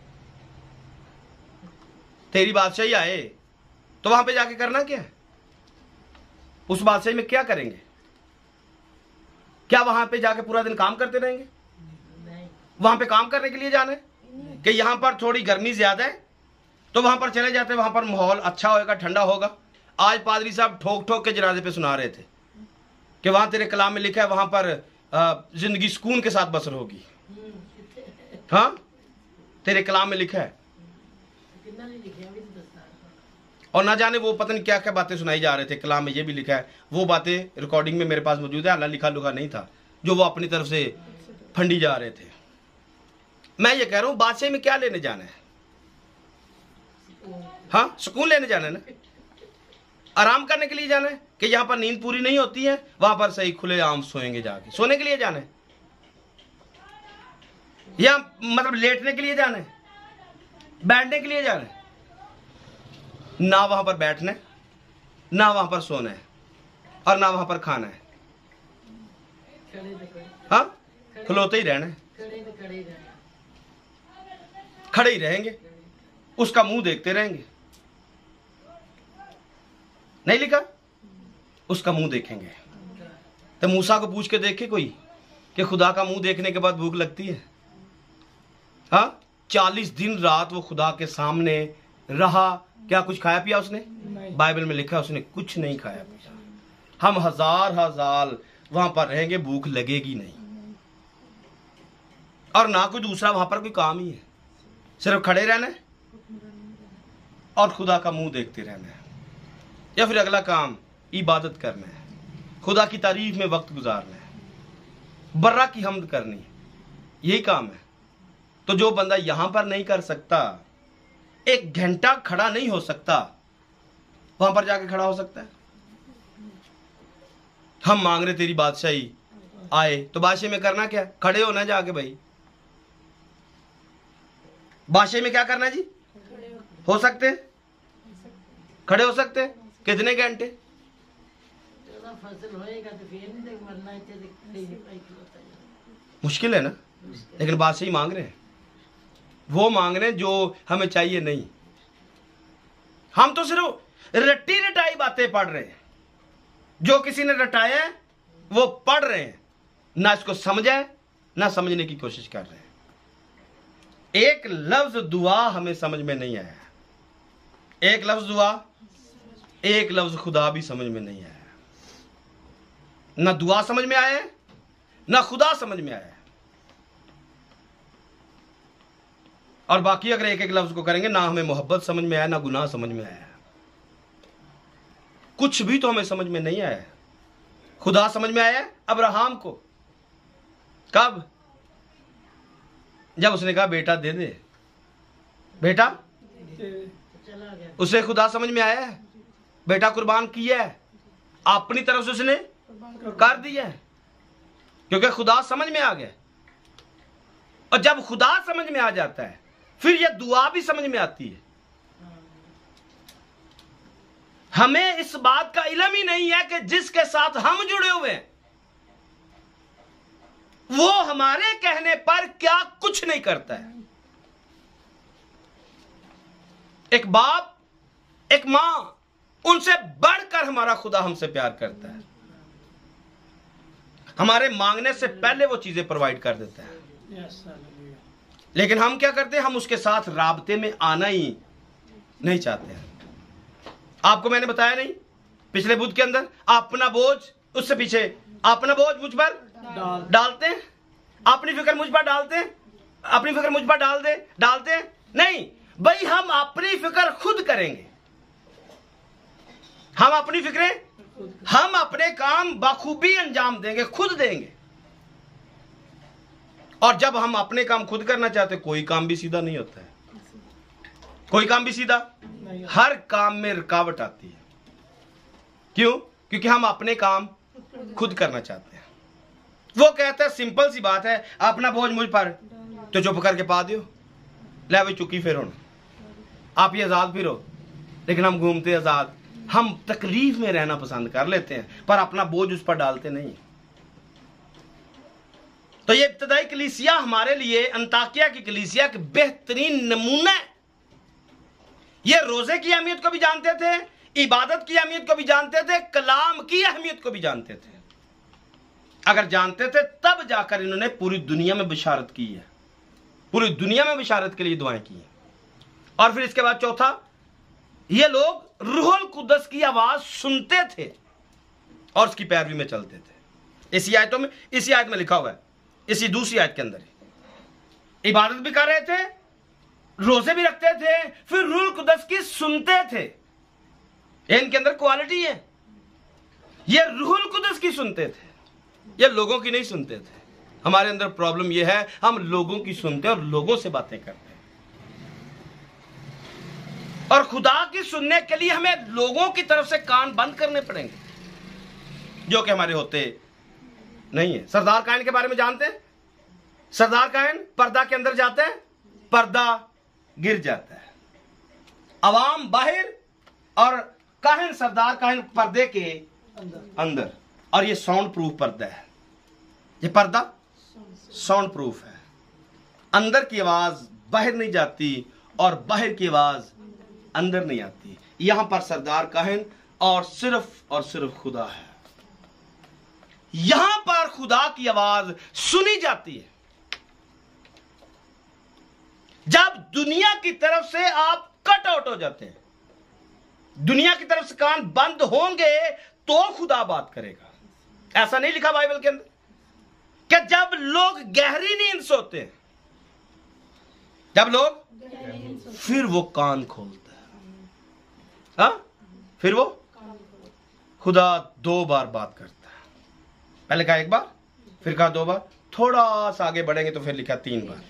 तेरी बादशाही आए तो वहां पे जाके करना क्या है? उस बादशाही में क्या करेंगे? क्या वहां पे जाके पूरा दिन काम करते रहेंगे? वहां पे काम करने के लिए जाना है कि यहां पर थोड़ी गर्मी ज्यादा है तो वहां पर चले जाते हैं, वहां पर माहौल अच्छा होगा, ठंडा होगा। आज पादरी साहब ठोक ठोक के जनाजे पे सुना रहे थे कि वहां तेरे कलाम में लिखा है वहां पर जिंदगी सुकून के साथ बसर होगी। हाँ, तेरे कलाम में लिखा है। और ना जाने वो पता नहीं क्या क्या बातें सुनाई जा रहे थे। कलाम में ये भी लिखा है, वो बातें रिकॉर्डिंग में मेरे पास मौजूद है, अल्लाह लिखा लुखा नहीं था, जो वो अपनी तरफ से फंडी जा रहे थे। मैं ये कह रहा हूं, बादशाही में क्या लेने जाना है? हाँ, सुकून लेने जाना है ना, आराम करने के लिए जाना है कि यहां पर नींद पूरी नहीं होती है, वहां पर सही खुले आम सोएंगे जाके, सोने के लिए जाना है, या मतलब लेटने के लिए जाना है, बैठने के लिए जाना है? ना वहां पर बैठना है, ना वहां पर सोना है, और ना वहां पर खाना है। हाँ, खलोते ही रहना है, खड़े ही रहेंगे, उसका मुंह देखते रहेंगे। नहीं लिखा? उसका मुंह देखेंगे। तो मूसा को पूछ के देखे कोई कि खुदा का मुंह देखने के बाद भूख लगती है? हाँ, 40 दिन रात वो खुदा के सामने रहा, क्या कुछ खाया पिया उसने? बाइबल में लिखा है उसने कुछ नहीं खाया पिया। हम हजार वहां पर रहेंगे, भूख लगेगी नहीं, और ना कोई दूसरा वहां पर कोई काम ही है, सिर्फ खड़े रहना है और खुदा का मुंह देखते रहना है। या फिर अगला काम इबादत करना है, खुदा की तारीफ में वक्त गुजारना है, बर्रा की हम्द करनी है, यही काम है। तो जो बंदा यहां पर नहीं कर सकता, 1 घंटा खड़ा नहीं हो सकता, वहां पर जाके खड़ा हो सकता है? हम मांग रहे तेरी बादशाही आए, तो बादशाही में करना क्या? खड़े होना जाके भाई। बादशाही में क्या करना जी? हो सकते, खड़े हो सकते, कितने घंटे? मुश्किल है ना, लेकिन बादशाही मांग रहे हैं, वो मांग रहे हैं जो हमें चाहिए नहीं। हम तो सिर्फ रट्टी रटाई बातें पढ़ रहे हैं, जो किसी ने रटाया है वो पढ़ रहे हैं, ना इसको समझे ना समझने की कोशिश कर रहे हैं। एक लफ्ज दुआ हमें समझ में नहीं आया, एक लफ्ज दुआ, एक लफ्ज खुदा भी समझ में नहीं आया। ना दुआ समझ में आया है, ना खुदा समझ में आया है। और बाकी अगर एक एक लफ्ज को करेंगे, ना हमें मोहब्बत समझ में आया, ना गुनाह समझ में आया, कुछ भी तो हमें समझ में नहीं आया। खुदा समझ में आया अब्राहम को कब? जब उसने कहा बेटा दे दे, बेटा उसे खुदा समझ में आया है, बेटा कुर्बान किया है, अपनी तरफ से उसने कर दिया है, क्योंकि खुदा समझ में आ गया। और जब खुदा समझ में आ जाता है फिर यह दुआ भी समझ में आती है। हमें इस बात का इल्म ही नहीं है कि जिसके साथ हम जुड़े हुए हैं वो हमारे कहने पर क्या कुछ नहीं करता है। एक बाप, एक मां, उनसे बढ़कर हमारा खुदा हमसे प्यार करता है। हमारे मांगने से पहले वो चीजें प्रोवाइड कर देता है। लेकिन हम क्या करते हैं, हम उसके साथ राबते में आना ही नहीं चाहते हैं। आपको मैंने बताया नहीं पिछले बुध के अंदर, अपना बोझ, उससे पीछे अपना बोझ मुझ पर डालते हैं, अपनी फिक्र मुझ पर डालते हैं, अपनी फिक्र मुझ पर डालते हैं नहीं भाई, हम अपनी फिक्र खुद करेंगे। हम अपनी फिक्रें, हम अपने काम बखूबी अंजाम देंगे, खुद देंगे। और जब हम अपने काम खुद करना चाहते, कोई काम भी सीधा नहीं होता है। कोई काम भी सीधा, हर काम में रुकावट आती है। क्यों? क्योंकि हम अपने काम खुद करना चाहते हैं। वो कहता है सिंपल सी बात है, अपना बोझ मुझ पर तो चुप करके पा दियो, ले भाई चुकी फिर होना, आप ये आजाद फिर हो। लेकिन हम घूमते आजाद, हम तकलीफ में रहना पसंद कर लेते हैं पर अपना बोझ उस पर डालते नहीं। तो ये इब्तदाई कलीसिया हमारे लिए, अंताकिया की कलीसिया के बेहतरीन नमूना है। ये रोजे की अहमियत को भी जानते थे, इबादत की अहमियत को भी जानते थे, कलाम की अहमियत को भी जानते थे। अगर जानते थे तब जाकर इन्होंने पूरी दुनिया में बिशारत की है, पूरी दुनिया में बिशारत के लिए दुआएं की हैं। और फिर इसके बाद चौथा, ये लोग रूहुल कुद्दस की आवाज सुनते थे और उसकी पैरवी में चलते थे। इसी आयत में लिखा हुआ है, इसी दूसरी आयत के अंदर इबादत भी कर रहे थे, रोजे भी रखते थे, फिर रूहुल कुद्दस की सुनते थे। इनके अंदर क्वालिटी है, ये रूहुल कुद्दस की सुनते थे, ये लोगों की नहीं सुनते थे। हमारे अंदर प्रॉब्लम ये है, हम लोगों की सुनते और लोगों से बातें करते हैं। और खुदा की सुनने के लिए हमें लोगों की तरफ से कान बंद करने पड़ेंगे, जो कि हमारे होते नहीं है। सरदार कायन के बारे में जानते हैं? सरदार कायन पर्दा के अंदर जाते हैं, पर्दा गिर जाता है, अवाम बाहर और काहन, सरदार काहन पर्दे के अंदर। और ये साउंड प्रूफ पर्दा है, ये पर्दा साउंड प्रूफ है। अंदर की आवाज बाहर नहीं जाती और बाहर की आवाज अंदर नहीं आती। यहां पर सरदार काहन और सिर्फ खुदा है। यहां पर खुदा की आवाज सुनी जाती है। जब दुनिया की तरफ से आप कट आउट हो जाते हैं, दुनिया की तरफ से कान बंद होंगे तो खुदा बात करेगा। ऐसा नहीं लिखा बाइबल के अंदर कि जब लोग गहरी नींद सोते हैं, जब लोग, फिर वो कान खोलता है। हाँ, फिर वो खुदा 2 बार बात करता है। पहले कहा 1 बार, फिर कहा 2 बार, थोड़ा सा आगे बढ़ेंगे तो फिर लिखा 3 बार।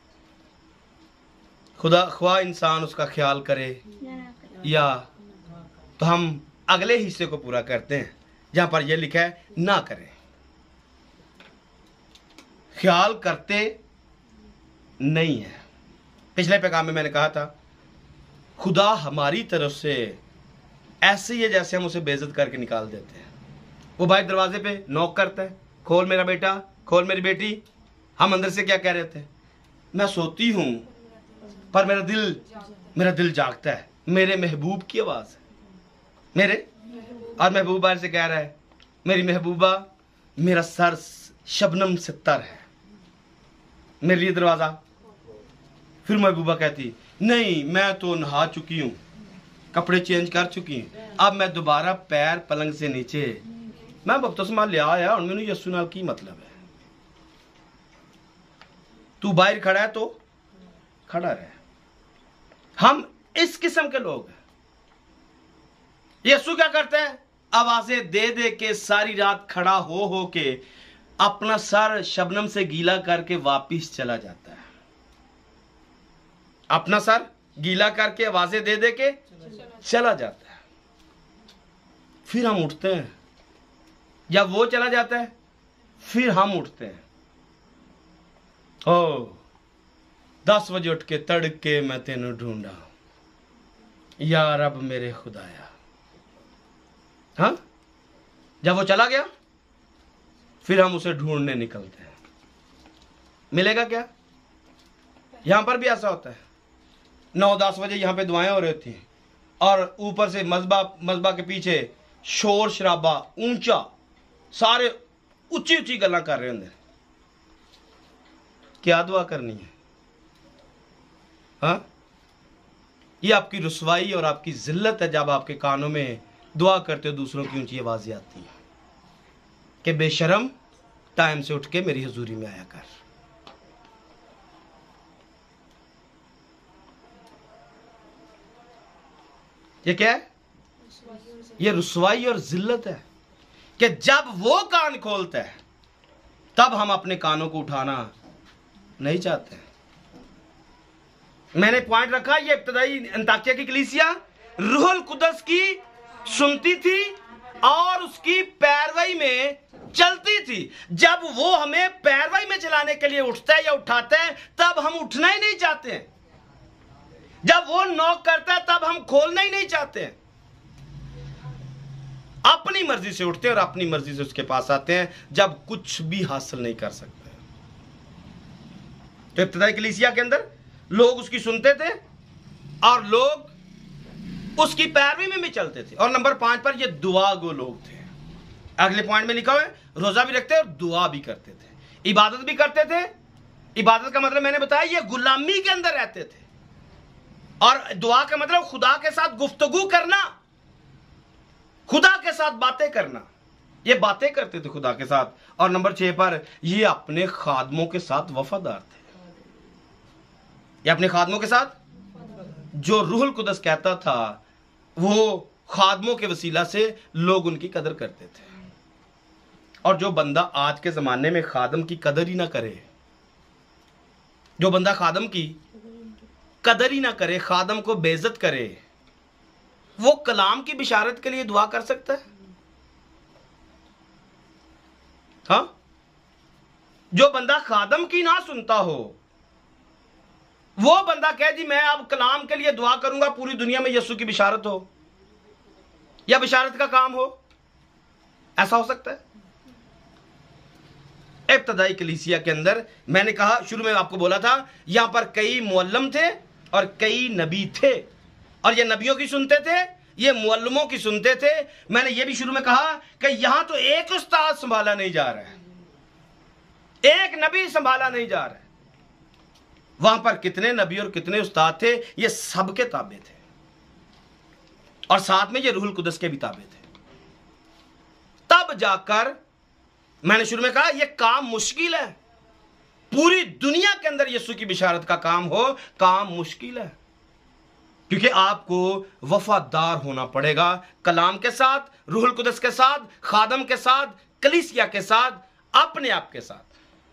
खुदा ख्वाह इंसान उसका ख्याल करे या तो हम अगले हिस्से को पूरा करते हैं जहां पर यह लिखा है ना करें। ख्याल करते नहीं है। पिछले पैगाम में मैंने कहा था खुदा हमारी तरफ से ऐसे ही है जैसे हम उसे बेइज्जत करके निकाल देते हैं। वो भाई दरवाजे पे नॉक करता है, खोल मेरा बेटा, खोल मेरी बेटी। हम अंदर से क्या कह रहे थे? मैं सोती हूं पर मेरा दिल जागता है। मेरे महबूब की आवाज है, मेरे, और महबूब बाहर से कह रहा है मेरी महबूबा, मेरा सर शबनम से तर है, मेरे लिए दरवाजा। फिर महबूबा कहती नहीं, मैं तो नहा चुकी हूं, कपड़े चेंज कर चुकी हूं, अब मैं दोबारा पैर पलंग से नीचे, मैं बपतिस्मा ले आया और मैंने यीशु नाल की मतलब है। तू बाहर खड़ा है तो खड़ा रहे। हम इस किस्म के लोग हैं। यीशु क्या करते हैं? आवाजें दे दे के सारी रात खड़ा हो के अपना सर शबनम से गीला करके वापिस चला जाता है। अपना सर गीला करके आवाजें दे दे के चला जाता है। फिर हम उठते हैं, या वो चला जाता है, फिर हम उठते हैं। ओ 10 बजे उठ के तड़के मैं तेनू ढूंढा, या रब मेरे खुदाया। हाँ, जब वो चला गया फिर हम उसे ढूंढने निकलते हैं, मिलेगा क्या? यहां पर भी ऐसा होता है, 9-10 बजे यहां पे दुआएं हो रही होती हैं और ऊपर से मज़बा के पीछे शोर शराबा ऊंचा, सारे ऊंची ऊंची गल्लां कर रहे होंगे। क्या दुआ करनी है? हाँ, ये आपकी रुसवाई और आपकी जिल्लत है जब आपके कानों में दुआ करते हो दूसरों की ऊंची आवाजें आती हैं कि बेशरम टाइम से उठ के मेरी हुजूरी में आया कर। ये क्या है? ये रुसवाई और जिल्लत है कि जब वो कान खोलता है तब हम अपने कानों को उठाना नहीं चाहते। मैंने पॉइंट रखा, ये इब्तदाई अंताकिया की कलीसिया रूहुल कुदस की सुनती थी और उसकी पैरवाई में चलती थी। जब वो हमें पैरवाई में चलाने के लिए उठता है या उठाता है तब हम उठना ही नहीं चाहते हैं। जब वो नॉक करता है तब हम खोलना ही नहीं चाहते हैं। अपनी मर्जी से उठते हैं और अपनी मर्जी से उसके पास आते हैं जब कुछ भी हासिल नहीं कर सकते। तो इब्तिदाई कलीसिया के अंदर लोग उसकी सुनते थे और लोग उसकी पैरवी में भी चलते थे। और नंबर 5 पर ये दुआ गो लोग थे। अगले पॉइंट में लिखा हुआ है, रोजा भी रखते और दुआ भी करते थे, इबादत भी करते थे। इबादत का मतलब मैंने बताया, ये गुलामी के अंदर रहते थे। और दुआ का मतलब खुदा के साथ गुफ्तगू करना, खुदा के साथ बातें करना। ये बातें करते थे खुदा के साथ। और नंबर 6 पर ये अपने खादमों के साथ वफादार थे। ये अपने खादमों के साथ जो रूहुल कुदस कहता था वो खादमों के वसीला से लोग उनकी कदर करते थे। और जो बंदा आज के जमाने में खादम की कदर ही ना करे, जो बंदा खादम की कदर ही ना करे, खादम को बेइज्जत करे, वो कलाम की बिशारत के लिए दुआ कर सकता है? हाँ, जो बंदा खादम की ना सुनता हो वो बंदा कहे जी मैं अब कलाम के लिए दुआ करूंगा पूरी दुनिया में यीशु की बिशारत हो या बिशारत का काम हो, ऐसा हो सकता है? इब्तदाई कलीसिया के अंदर मैंने कहा, शुरू में आपको बोला था, यहां पर कई मुअल्लम थे और कई नबी थे। और ये नबियों की सुनते थे, ये मुअल्लमों की सुनते थे। मैंने ये भी शुरू में कहा कि यहां तो एक उस्ताद संभाला नहीं जा रहा है, एक नबी संभाला नहीं जा रहा है। वहां पर कितने नबी और कितने उस्ताद थे, ये सबके ताबे थे। और साथ में ये रूहुल कुदस के भी ताबे थे। तब जाकर मैंने शुरू में कहा यह काम मुश्किल है। पूरी दुनिया के अंदर यीशु की बिशारत का काम हो, काम मुश्किल है। क्योंकि आपको वफादार होना पड़ेगा कलाम के साथ, रूहुल कुदस के साथ, खादम के साथ, कलीसिया के साथ, अपने आप के साथ।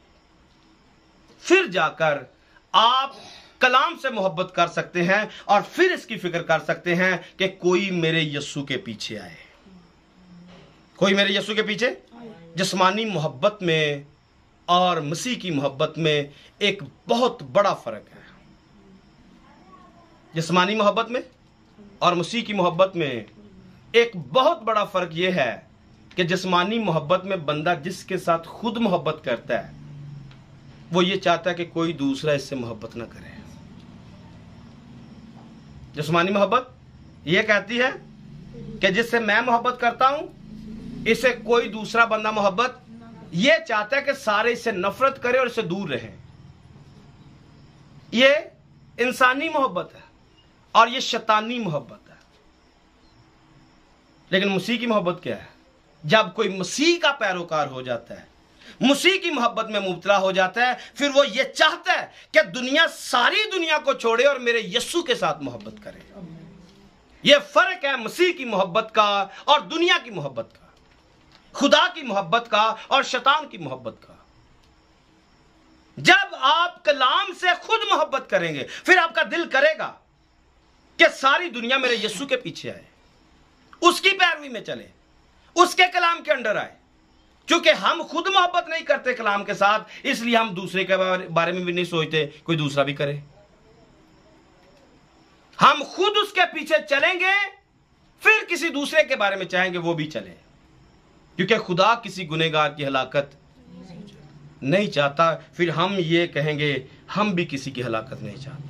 फिर जाकर आप कलाम से मोहब्बत कर सकते हैं और फिर इसकी फिक्र कर सकते हैं कि कोई मेरे यीशु के पीछे आए, कोई मेरे यीशु के पीछे। जिस्मानी मोहब्बत में और मसीह की मोहब्बत में एक बहुत बड़ा फर्क है। जिस्मानी मोहब्बत में और मसीह की मोहब्बत में एक बहुत बड़ा फर्क यह है कि जिस्मानी मोहब्बत में बंदा जिसके साथ खुद मोहब्बत करता है वो ये चाहता है कि कोई दूसरा इससे मोहब्बत ना करे। जिस्मानी मोहब्बत ये कहती है कि जिससे मैं मोहब्बत करता हूं इसे कोई दूसरा बंदा मोहब्बत, ये चाहता है कि सारे इससे नफरत करे और इससे दूर रहें। ये इंसानी मोहब्बत है और ये शैतानी मोहब्बत है। लेकिन मसीह की मोहब्बत क्या है? जब कोई मसीह का पैरोकार हो जाता है, मसीह की मोहब्बत में मुब्तला हो जाता है, फिर वो ये चाहता है कि दुनिया सारी दुनिया को छोड़े और मेरे यीशु के साथ मोहब्बत करे। ये फर्क है मसीह की मोहब्बत का और दुनिया की मोहब्बत का, खुदा की मोहब्बत का और शैतान की मोहब्बत का। जब आप कलाम से खुद मोहब्बत करेंगे फिर आपका दिल करेगा कि सारी दुनिया मेरे यीशु के पीछे आए, उसकी पैरवी में चले, उसके कलाम के अंडर आए। क्योंकि हम खुद मोहब्बत नहीं करते कलाम के साथ, इसलिए हम दूसरे के बारे में भी नहीं सोचते कोई दूसरा भी करे। हम खुद उसके पीछे चलेंगे, फिर किसी दूसरे के बारे में चाहेंगे वो भी चले, क्योंकि खुदा किसी गुनहगार की हलाकत नहीं चाहता। फिर हम ये कहेंगे हम भी किसी की हलाकत नहीं चाहते।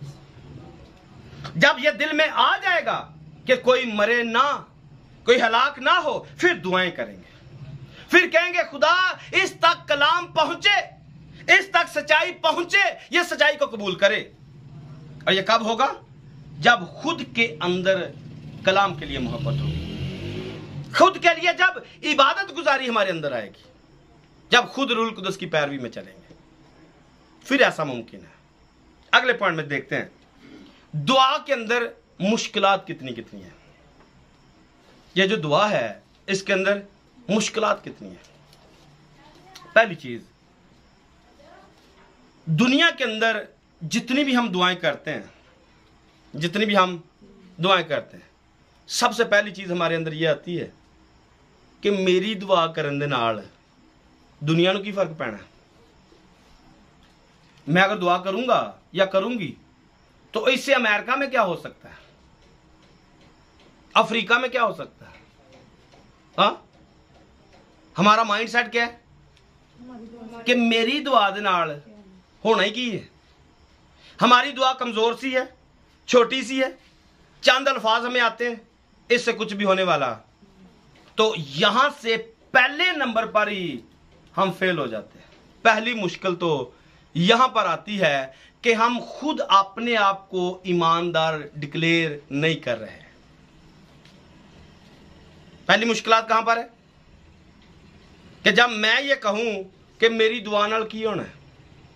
जब ये दिल में आ जाएगा कि कोई मरे ना, कोई हलाक ना हो, फिर दुआएं करेंगे, फिर कहेंगे खुदा इस तक कलाम पहुंचे, इस तक सच्चाई पहुंचे, ये सच्चाई को कबूल करे। और ये कब होगा? जब खुद के अंदर कलाम के लिए मोहब्बत होगी, खुद के लिए जब इबादत गुजारी हमारे अंदर आएगी, जब खुद रूल कुदस की पैरवी में चलेंगे, फिर ऐसा मुमकिन है। अगले पॉइंट में देखते हैं दुआ के अंदर मुश्किलात कितनी कितनी है। ये जो दुआ है इसके अंदर मुश्किलात कितनी है। पहली चीज, दुनिया के अंदर जितनी भी हम दुआएं करते हैं, जितनी भी हम दुआएं करते हैं, सबसे पहली चीज हमारे अंदर यह आती है कि मेरी दुआ करने दे नाल दुनिया ਨੂੰ ਕੀ फर्क पैना। मैं अगर दुआ करूंगा या करूंगी तो इससे अमेरिका में क्या हो सकता है, अफ्रीका में क्या हो सकता है। हाँ, हमारा माइंड सेट क्या है कि मेरी दुआ दे नाल होना ही की है। हमारी दुआ कमजोर सी है, छोटी सी है, चंद अल्फाज हमें आते हैं, इससे कुछ भी होने वाला। तो यहां से पहले नंबर पर ही हम फेल हो जाते हैं। पहली मुश्किल तो यहां पर आती है कि हम खुद अपने आप को ईमानदार डिक्लेयर नहीं कर रहे हैं। पहली मुश्किलात कहां पर है कि जब मैं ये कहूं कि मेरी दुआ नाल की होना है,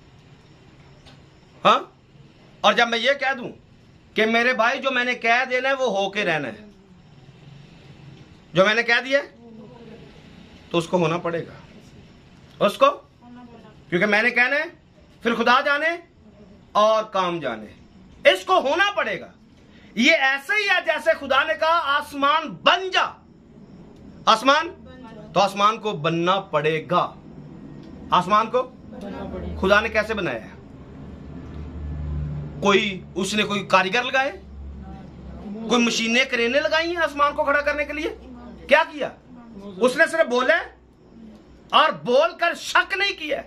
हाँ, और जब मैं ये कह दूं कि मेरे भाई जो मैंने कह देना है वो होके रहना है, जो मैंने कह दिया तो उसको होना पड़ेगा, उसको, क्योंकि मैंने कहना है, फिर खुदा जाने और काम जाने, इसको होना पड़ेगा। ये ऐसे ही है जैसे खुदा ने कहा आसमान बन जा, आसमान, तो आसमान को बनना पड़ेगा। आसमान को खुदा ने कैसे बनाया है? उसने कोई कारीगर लगाए, कोई मशीनें करेने लगाई हैं आसमान को खड़ा करने के लिए? क्या किया? उसने सिर्फ बोले और बोलकर शक नहीं किया।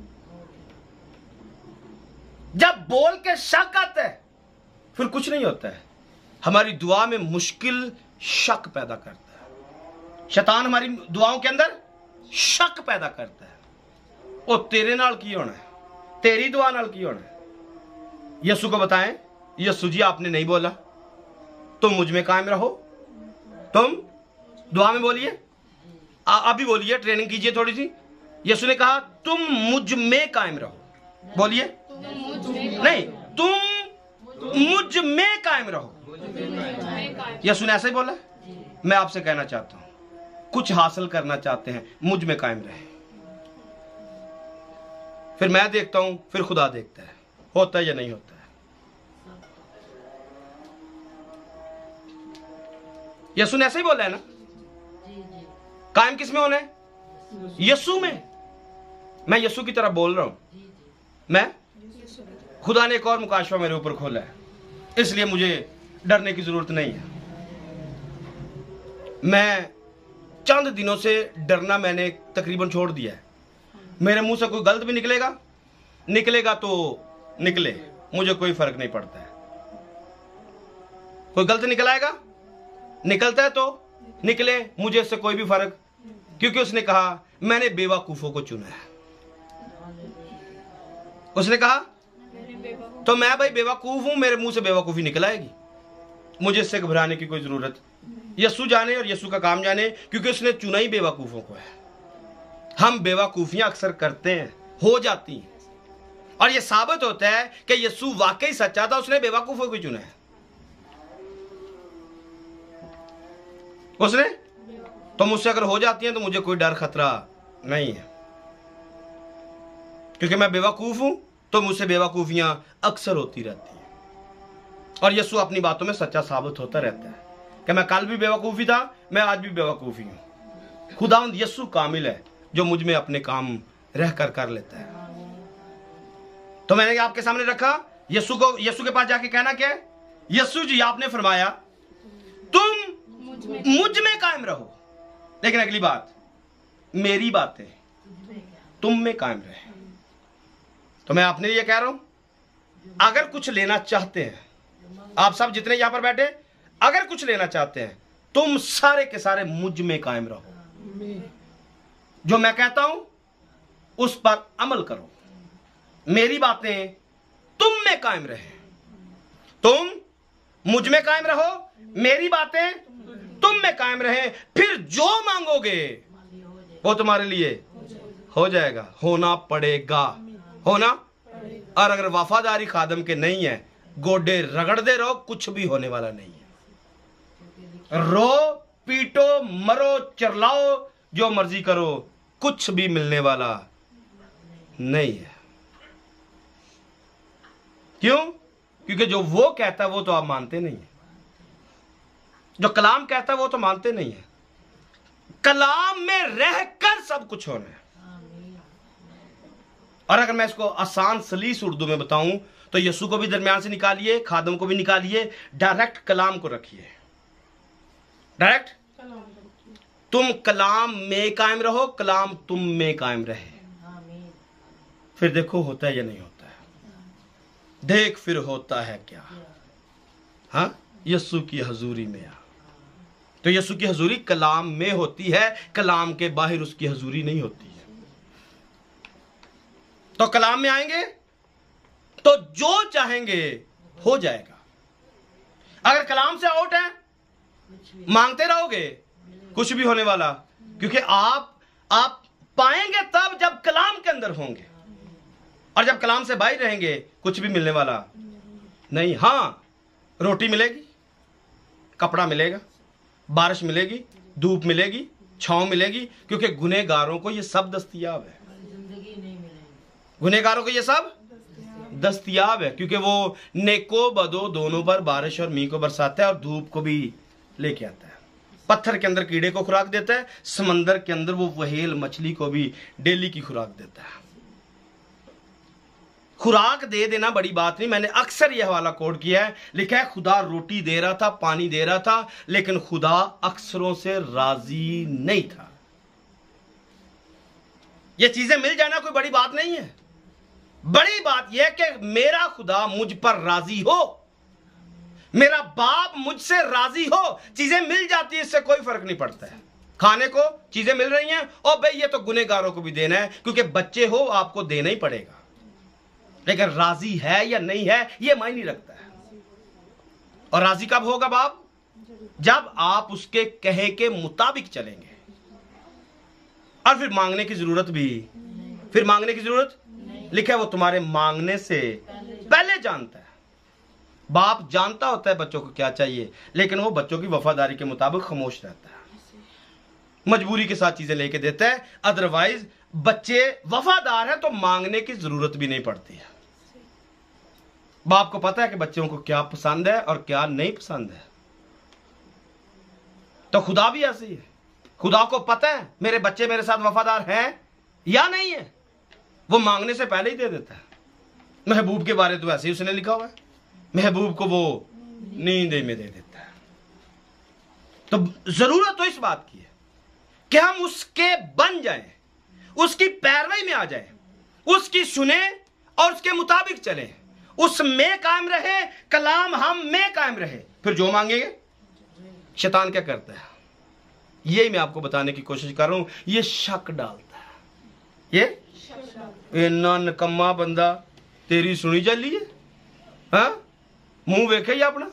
जब बोल के शक आता है फिर कुछ नहीं होता है। हमारी दुआ में मुश्किल शक पैदा करता है। शैतान हमारी दुआओं के अंदर शक पैदा करता है। ओ तेरे नाल की होना है, तेरी दुआ नाल की होना है। यीशु को बताएं, यीशु जी आपने नहीं बोला तुम मुझ में कायम रहो, तुम दुआ में बोलिए, अभी बोलिए, ट्रेनिंग कीजिए थोड़ी सी। यीशु ने कहा तुम मुझ में कायम रहो, बोलिए, नहीं, तुम मुझ में कायम रहो। यीशु ने ऐसे ही बोला। मैं आपसे कहना चाहता हूं, कुछ हासिल करना चाहते हैं, मुझ में कायम रहे। फिर मैं देखता हूं, फिर खुदा देखता है, होता है या नहीं होता है। यीशु ने ऐसे ही बोला है ना, कायम किस में होना है? यीशु में। मैं यीशु की तरह बोल रहा हूं। मैं, खुदा ने एक और मुकाशवा मेरे ऊपर खोला है, इसलिए मुझे डरने की जरूरत नहीं है। मैं चंद दिनों से डरना मैंने तकरीबन छोड़ दिया है। मेरे मुंह से कोई गलत भी निकलेगा तो निकले, मुझे कोई फर्क नहीं पड़ता है। कोई गलत निकलता है तो निकले, मुझे इससे कोई भी फर्क, क्योंकि उसने कहा मैंने बेवकूफों को चुना है। उसने कहा तो मैं भाई बेवकूफ हूं, मेरे मुंह से बेवकूफी निकल आएगी, मुझे इससे घबराने की कोई जरूरत। यीशु जाने और यीशु का काम जाने, क्योंकि उसने चुना ही बेवकूफों को है। हम बेवकूफियां अक्सर करते हैं, हो जाती हैं, और यह साबित होता है कि यीशु वाकई सच्चा था, उसने बेवकूफों को चुना है। उसने तो मुझसे अगर हो जाती है तो मुझे कोई डर खतरा नहीं है, क्योंकि मैं बेवकूफ हूं, तो मुझसे बेवकूफियां अक्सर होती रहती हैं। और यीशु अपनी बातों में सच्चा साबित होता रहता है कि मैं कल भी बेवकूफी था, मैं आज भी बेवकूफी हूं। खुदावंद यीशु कामिल है, जो मुझ में अपने काम रह कर लेता है। तो मैंने आपके सामने रखा, यीशु के पास जाके कहना क्या है? यीशु जी आपने फरमाया तुम मुझ में कायम रहो, लेकिन अगली बात, मेरी बातें तुम में कायम रहे। तो मैं अपने लिए कह रहा हूं, अगर कुछ लेना चाहते हैं, आप सब जितने यहां पर बैठे, अगर कुछ लेना चाहते हैं, तुम सारे के सारे मुझ में कायम रहो। जो मैं कहता हूं उस पर अमल करो, मेरी बातें तुम में कायम रहे। तुम मुझ में कायम रहो, मेरी बातें तुम में कायम रहे, फिर जो मांगोगे वो तुम्हारे लिए हो जाएगा। होना पड़ेगा, होना। और अगर वफादारी खादम के नहीं है, गोडे रगड़ते रहो, कुछ भी होने वाला नहीं है। रो पीटो मरो चिल्लाओ जो मर्जी करो, कुछ भी मिलने वाला नहीं है। क्यों? क्योंकि जो वो कहता है वो तो आप मानते नहीं है, जो कलाम कहता है वो तो मानते नहीं है। कलाम में रहकर सब कुछ होना है। और अगर मैं इसको आसान सलीस उर्दू में बताऊं तो यीशु को भी दरमियान से निकालिए, खादम को भी निकालिए, डायरेक्ट कलाम को रखिए। डायरेक्ट तुम कलाम में कायम रहो, कलाम तुम में कायम रहे। फिर देखो होता है या नहीं होता है। देख फिर होता है क्या। हाँ, यीशु की हजूरी में आ। तो यीशु की हजूरी कलाम में होती है, कलाम के बाहर उसकी हजूरी नहीं होती है। तो कलाम में आएंगे तो जो चाहेंगे हो जाएगा। अगर कलाम से आउट है, मांगते रहोगे, कुछ भी होने वाला, क्योंकि आप पाएंगे तब जब कलाम के अंदर होंगे, और जब कलाम से बाहर रहेंगे कुछ भी मिलने वाला नहीं। हाँ, रोटी मिलेगी, कपड़ा मिलेगा, बारिश मिलेगी, धूप मिलेगी, छांव मिलेगी, क्योंकि गुनहगारों को ये सब दस्तयाब है। गुनहगारों को ये सब दस्तयाब है, क्योंकि वो नेको बदो दोनों पर बारिश और मींह को बरसाता है और धूप को भी लेके आता है। पत्थर के अंदर कीड़े को खुराक देता है, समंदर के अंदर वो वहेल मछली को भी डेली की खुराक देता है। खुराक दे देना बड़ी बात नहीं। मैंने अक्सर यह हवाला कोट किया है, लिखा है खुदा रोटी दे रहा था, पानी दे रहा था, लेकिन खुदा अक्सरों से राजी नहीं था। ये चीजें मिल जाना कोई बड़ी बात नहीं है। बड़ी बात यह कि मेरा खुदा मुझ पर राजी हो, मेरा बाप मुझसे राजी हो। चीजें मिल जाती है, इससे कोई फर्क नहीं पड़ता है। खाने को चीजें मिल रही हैं, और भाई ये तो गुनहगारों को भी देना है, क्योंकि बच्चे हो आपको देना ही पड़ेगा। लेकिन राजी है या नहीं है ये मायने नहीं रखता है। और राजी कब होगा बाप? जब आप उसके कहे के मुताबिक चलेंगे। और फिर मांगने की जरूरत भी, फिर मांगने की जरूरत लिखा है वो तुम्हारे मांगने से पहले जानता है। बाप जानता होता है बच्चों को क्या चाहिए, लेकिन वो बच्चों की वफादारी के मुताबिक खामोश रहता है, मजबूरी के साथ चीजें लेके देता है। अदरवाइज बच्चे वफादार है तो मांगने की जरूरत भी नहीं पड़ती है। बाप को पता है कि बच्चों को क्या पसंद है और क्या नहीं पसंद है। तो खुदा भी ऐसी है। खुदा को पता है मेरे बच्चे मेरे साथ वफादार हैं या नहीं है, वो मांगने से पहले ही दे देता है। महबूब के बारे तो ऐसे ही उसने लिखा हुआ है, महबूब को वो नींद में दे देता है। तो जरूरत तो इस बात की है कि हम उसके बन जाएं, उसकी पैरवी में आ जाएं, उसकी सुने और उसके मुताबिक चलें, उसमें कायम रहे, कलाम हम में कायम रहे। फिर जो मांगेंगे। शैतान क्या करता है, यही मैं आपको बताने की कोशिश कर रहा हूं। ये शक डालता है, ये इन्ना निकम्मा बंदा, तेरी सुनी चली है, हाँ मुंह वेखे ही अपना,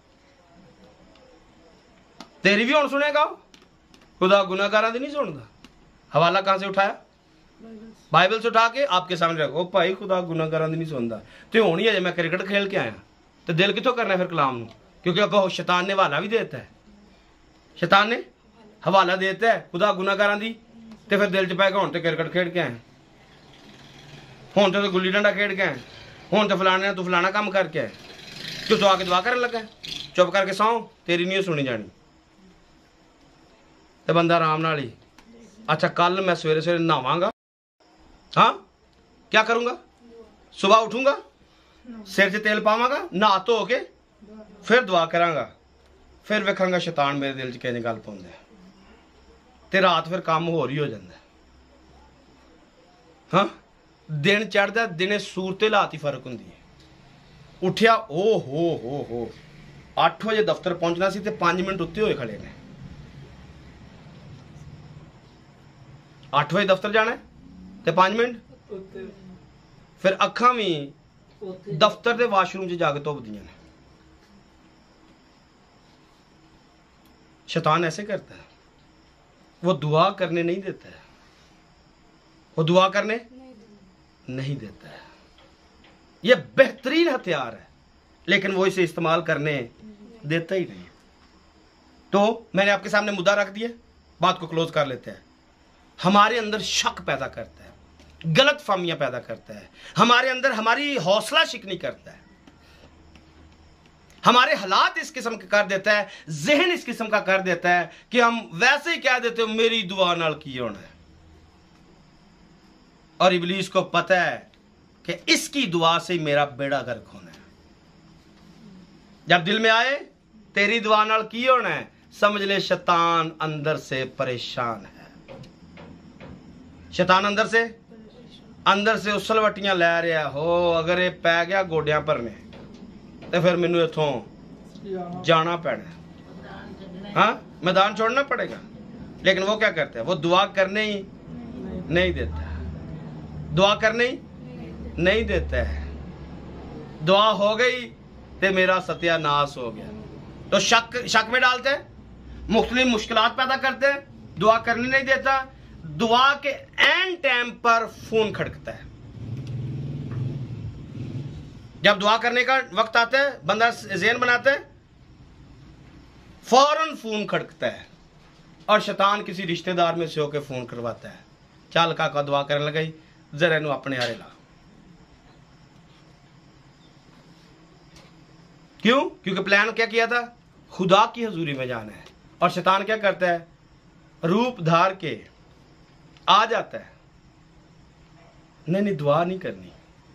तेरी भी हुण सुनेगा। खुदा गुनाहगारां दी नहीं सुनदा। हवाला कहां से उठाया? बाइबल से उठा के आपके सामने रखो। भाई खुदा गुनाहगारां दी नहीं सुनदा तो हुण ही अजे मैं क्रिकेट खेल के आया, तो दिल कितों करना फिर कलाम नूं? क्योंकि अगो शैतान ने हवाला भी देता है, शैतान ने हवाला देता है खुदा गुनाहगारां दी, ते फिर दिल च पै गया हुण ते क्रिकेट खेड के आया, हुण तो गुल्ली डंडा खेड के आया, हुण तो फलाने ने तू फलाना काम करके आया, तू तो आके दुआ करन लगा, चुप करके सौ तेरी नहीं सुनी जानी। तो बंदा आराम नाल ही अच्छा कल मैं सवेरे सवेरे नहावांगा, हाँ क्या करूंगा, सुबह उठूंगा, सिर से तेल पावांगा, नहा धो के फिर दुआ करांगा, फिर वेखांगा शैतान मेरे दिल च किंज गल पाउंदा ते रात फिर काम होर ही हो जाता। हाँ दिन चढ़दा, दिने सूरत हालात ही फर्क हुंदी है। उठिया ओ हो 8 बजे दफ्तर पहुंचना सी ते 5 मिनट उत्ते होए खड़े ने। 8 बजे दफ्तर जाना ते 5 मिनट, फिर अखां भी दफ्तर के वाशरूम च जाके धोबदियां ने। शैतान ऐसे करता है, वो दुआ करने नहीं देता है, वो दुआ करने नहीं देता है। ये बेहतरीन हथियार है, लेकिन वो इसे इस्तेमाल करने देता ही नहीं। तो मैंने आपके सामने मुद्दा रख दिया, बात को क्लोज कर लेते हैं। हमारे अंदर शक पैदा करता है, गलत फहमियां पैदा करता है, हमारे अंदर हमारी हौसला शिकनी करता है, हमारे हालात इस किस्म के कर देता है, जहन इस किस्म का कर देता है कि हम वैसे ही कह देते हो मेरी दुआ नाल की होना है। और इब्लीस को पता है कि इसकी दुआ से ही मेरा बेड़ा गर्क होना है। जब दिल में आए तेरी दुआ नाल की होना है, समझ ले शैतान अंदर से परेशान है। शैतान अंदर से उसलवटियां लै रहा हो, अगर ये पै गया गोडियां भरने तो फिर मैनू इथों जाना पैना, हाँ मैदान छोड़ना पड़ेगा। लेकिन वो क्या करता है, वो दुआ करने ही नहीं देता है, दुआ करने ही नहीं देता है। दुआ हो गई तो मेरा सत्यानाश हो गया। तो शक में डालते हैं, मुख्तलिफ मुश्किलात पैदा करते हैं, दुआ करने नहीं देता। दुआ के एंड टाइम पर फोन खड़कता है। जब दुआ करने का वक्त आता है, बंदा ज़हन बनाता है, फौरन फोन खड़कता है और शैतान किसी रिश्तेदार में से होकर फोन करवाता है, चल काका दुआ करने लगाई, जरा इनू अपने हारे ला। क्यों? क्योंकि प्लान क्या किया था, खुदा की हजूरी में जाना है। और शैतान क्या करता है, रूप धार के आ जाता है, नहीं दुआ नहीं करनी,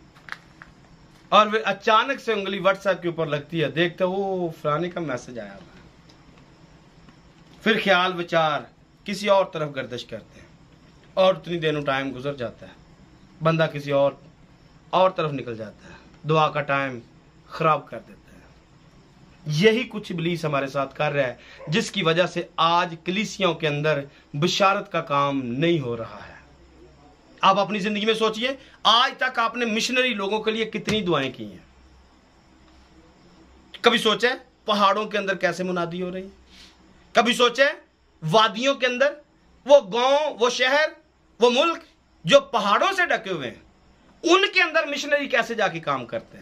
और वे अचानक से उंगली व्हाट्सएप के ऊपर लगती है, देखते वो फलाने का मैसेज आया हुआ। फिर ख्याल विचार किसी और तरफ गर्दिश करते हैं और उतनी देर टाइम गुजर जाता है, बंदा किसी और तरफ निकल जाता है, दुआ का टाइम खराब कर देता है। यही कुछ इब्लीस हमारे साथ कर रहा है, जिसकी वजह से आज कलीसियाओं के अंदर बिशारत का काम नहीं हो रहा है। आप अपनी जिंदगी में सोचिए, आज तक आपने मिशनरी लोगों के लिए कितनी दुआएं की हैं? कभी सोचे पहाड़ों के अंदर कैसे मुनादी हो रही? कभी सोचे वादियों के अंदर वो गांव, वो शहर, वो मुल्क जो पहाड़ों से ढके हुए हैं, उनके अंदर मिशनरी कैसे जाके काम करते हैं?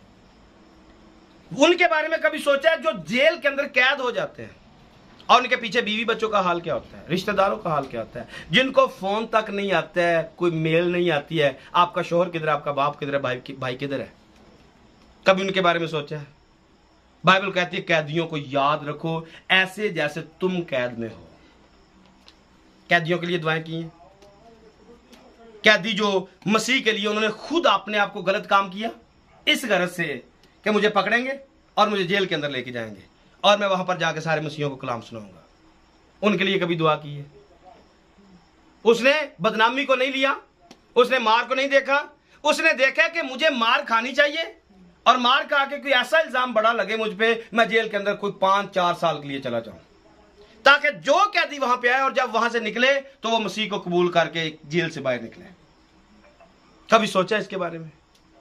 उनके बारे में कभी सोचा है जो जेल के अंदर कैद हो जाते हैं और उनके पीछे बीवी बच्चों का हाल क्या होता है, रिश्तेदारों का हाल क्या होता है, जिनको फोन तक नहीं आता है, कोई मेल नहीं आती है, आपका शोहर किधर है, आपका बाप किधर है, भाई किधर है? कभी उनके बारे में सोचा है? बाइबल कहती है कैदियों को याद रखो ऐसे जैसे तुम कैद में हो। कैदियों के लिए दुआएं की हैं। कैदी जो मसीह के लिए, उन्होंने खुद अपने आप को गलत काम किया इस गरज से कि मुझे पकड़ेंगे और मुझे जेल के अंदर लेके जाएंगे और मैं वहां पर जाकर सारे मसीहों को कलाम सुनाऊंगा। उनके लिए कभी दुआ की है? उसने बदनामी को नहीं लिया, उसने मार को नहीं देखा, उसने देखा कि मुझे मार खानी चाहिए और मार खा के कोई ऐसा इल्जाम बड़ा लगे मुझ पे, मैं जेल के अंदर कोई 5-4 साल के लिए चला जाऊं, ताकि जो कैदी वहां पे आए और जब वहां से निकले तो वो मसीह को कबूल करके जेल से बाहर निकले। कभी सोचा इसके बारे में?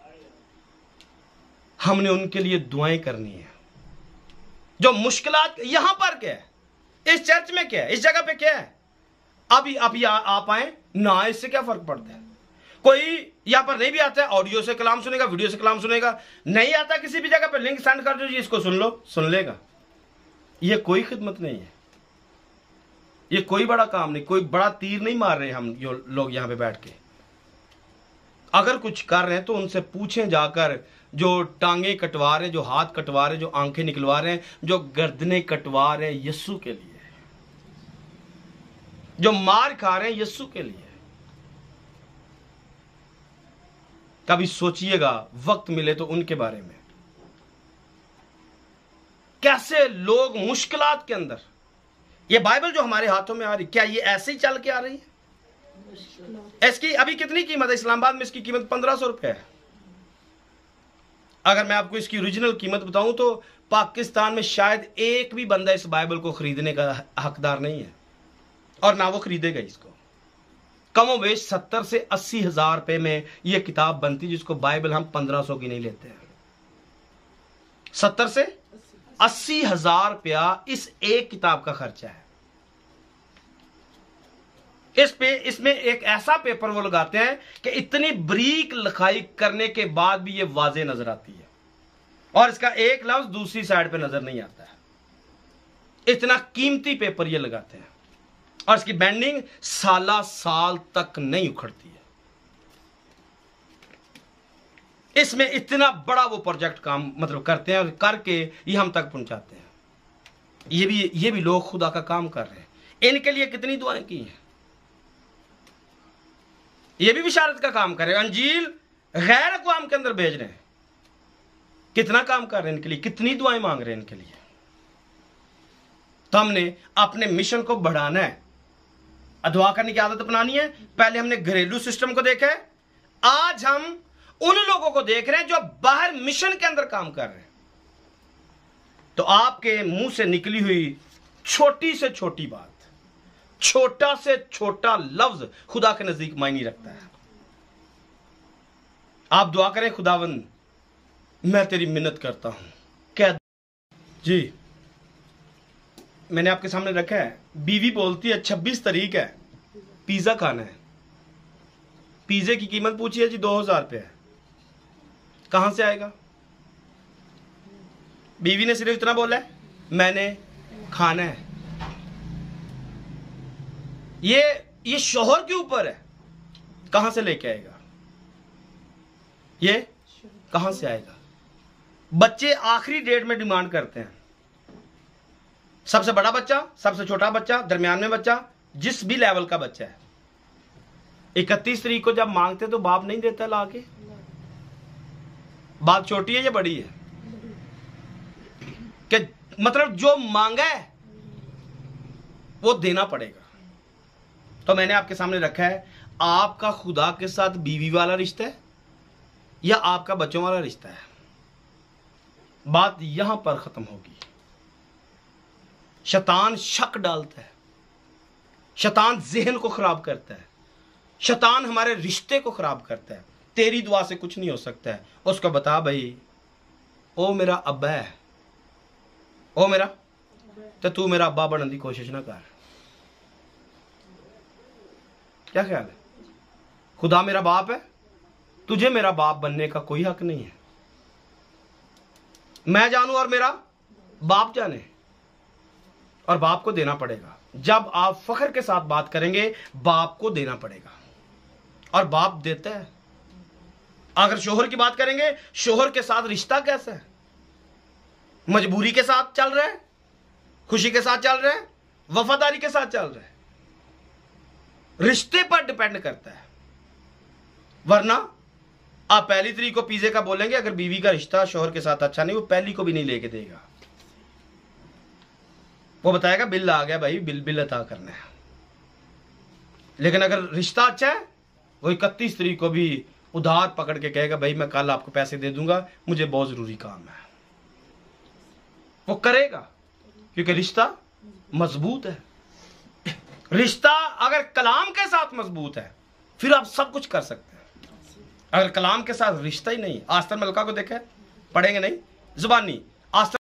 हमने उनके लिए दुआएं करनी है। जो मुश्किलात यहां पर क्या है, इस चर्च में क्या है, इस जगह पे क्या है, अभी आप आए ना, इससे क्या फर्क पड़ता है? कोई यहां पर नहीं भी आता है, ऑडियो से कलाम सुनेगा, वीडियो से कलाम सुनेगा, नहीं आता किसी भी जगह पे लिंक सेंड कर दो जी, इसको सुन लो, सुन लेगा। ये कोई खिदमत नहीं है, ये कोई बड़ा काम नहीं, कोई बड़ा तीर नहीं मार रहे हम जो लोग यहां पे बैठ के। अगर कुछ कर रहे हैं तो उनसे पूछें जाकर, जो टांगे कटवा रहे हैं, जो हाथ कटवा रहे हैं, जो आंखें निकलवा रहे हैं, जो गर्दनें कटवा रहे हैं, यीशु के लिए। जो मार खा रहे हैं यीशु के लिए। कभी सोचिएगा वक्त मिले तो उनके बारे में, कैसे लोग मुश्किलात के अंदर, ये बाइबल जो हमारे हाथों में आ रही, क्या ये ऐसे ही चल के आ रही है? इसकी अभी कितनी कीमत है? इस्लामाबाद में इसकी कीमत 1500 रुपए है। अगर मैं आपको इसकी ओरिजिनल कीमत बताऊं तो पाकिस्तान में शायद एक भी बंदा इस बाइबल को खरीदने का हकदार नहीं है, और ना वो खरीदेगा इसको। कमोबेश 70 से 80 हजार रुपए में यह किताब बनती, जिसको बाइबल हम 1500 की नहीं लेते हैं। 70 से 80 हजार रुपया इस एक किताब का खर्चा है। इसमें एक ऐसा पेपर वो लगाते हैं कि इतनी बरीक लिखाई करने के बाद भी ये वाजे नजर आती है, और इसका एक लफ्ज दूसरी साइड पे नजर नहीं आता है। इतना कीमती पेपर ये लगाते हैं, और इसकी बैंडिंग साल तक नहीं उखड़ती है। इसमें इतना बड़ा वो प्रोजेक्ट काम मतलब करते हैं, और करके ये हम तक पहुंचाते हैं। ये भी लोग खुदा का काम कर रहे हैं। इनके लिए कितनी दुआएं की हैं। ये भी बिशारत का काम कर रहे हैं, अंजील गैर अक़वाम के अंदर भेज रहे हैं। कितना काम कर रहे हैं इनके लिए, कितनी दुआएं मांग रहे हैं इनके लिए। तो हमने अपने मिशन को बढ़ाना है, दुआ करने की आदत अपनानी है। पहले हमने घरेलू सिस्टम को देखा है, आज हम उन लोगों को देख रहे हैं जो बाहर मिशन के अंदर काम कर रहे हैं। तो आपके मुंह से निकली हुई छोटी से छोटी बात, छोटा से छोटा लफ्ज खुदा के नजदीक मायने रखता है। आप दुआ करें, खुदावंद मैं तेरी मिन्नत करता हूं, क्या जी मैंने आपके सामने रखा है। बीवी बोलती है 26 तारीख है, पिज्जा खाना है। पिज्जे की कीमत पूछी है जी 2000 रुपये है। कहां से आएगा? बीवी ने सिर्फ इतना बोला है, मैंने खाना है। ये शोहर के ऊपर है, कहां से लेके आएगा? ये कहां से आएगा? बच्चे आखिरी डेट में डिमांड करते हैं। सबसे बड़ा बच्चा, सबसे छोटा बच्चा, दरमियान में बच्चा, जिस भी लेवल का बच्चा है, 31 तारीख को जब मांगते तो बाप नहीं देता ला के। बात छोटी है या बड़ी है? कि मतलब जो मांगा है वो देना पड़ेगा। तो मैंने आपके सामने रखा है, आपका खुदा के साथ बीवी वाला रिश्ता है या आपका बच्चों वाला रिश्ता है? बात यहां पर खत्म होगी। शैतान शक डालता है, शैतान ज़हन को खराब करता है, शैतान हमारे रिश्ते को खराब करता है। तेरी दुआ से कुछ नहीं हो सकता है। उसको बता भाई, ओ मेरा अब्बा है, ओ मेरा, तो तू मेरा अब्बा बनने की कोशिश ना कर। क्या ख्याल है? खुदा मेरा बाप है, तुझे मेरा बाप बनने का कोई हक नहीं है। मैं जानू और मेरा बाप जाने, और बाप को देना पड़ेगा। जब आप फख्र के साथ बात करेंगे, बाप को देना पड़ेगा, और बाप देता है। अगर शोहर की बात करेंगे, शोहर के साथ रिश्ता कैसा है? मजबूरी के साथ चल रहा है, खुशी के साथ चल रहा है, वफादारी के साथ चल रहा है? रिश्ते पर डिपेंड करता है। वरना आप पहली तारीख को पिज़्ज़े का बोलेंगे, अगर बीवी का रिश्ता शोहर के साथ अच्छा नहीं, वो पहली को भी नहीं लेके देगा। वो बताएगा बिल आ गया भाई, बिल अता करना है। लेकिन अगर रिश्ता अच्छा है, वो 31 तारीख को भी उधार पकड़ के कहेगा भाई मैं कल आपको पैसे दे दूंगा, मुझे बहुत जरूरी काम है। वो करेगा, क्योंकि रिश्ता मजबूत है। रिश्ता अगर कलाम के साथ मजबूत है, फिर आप सब कुछ कर सकते हैं। अगर कलाम के साथ रिश्ता ही नहीं, आस्तर मलका को देखा, पढ़ेंगे नहीं, जुबानी आस्तर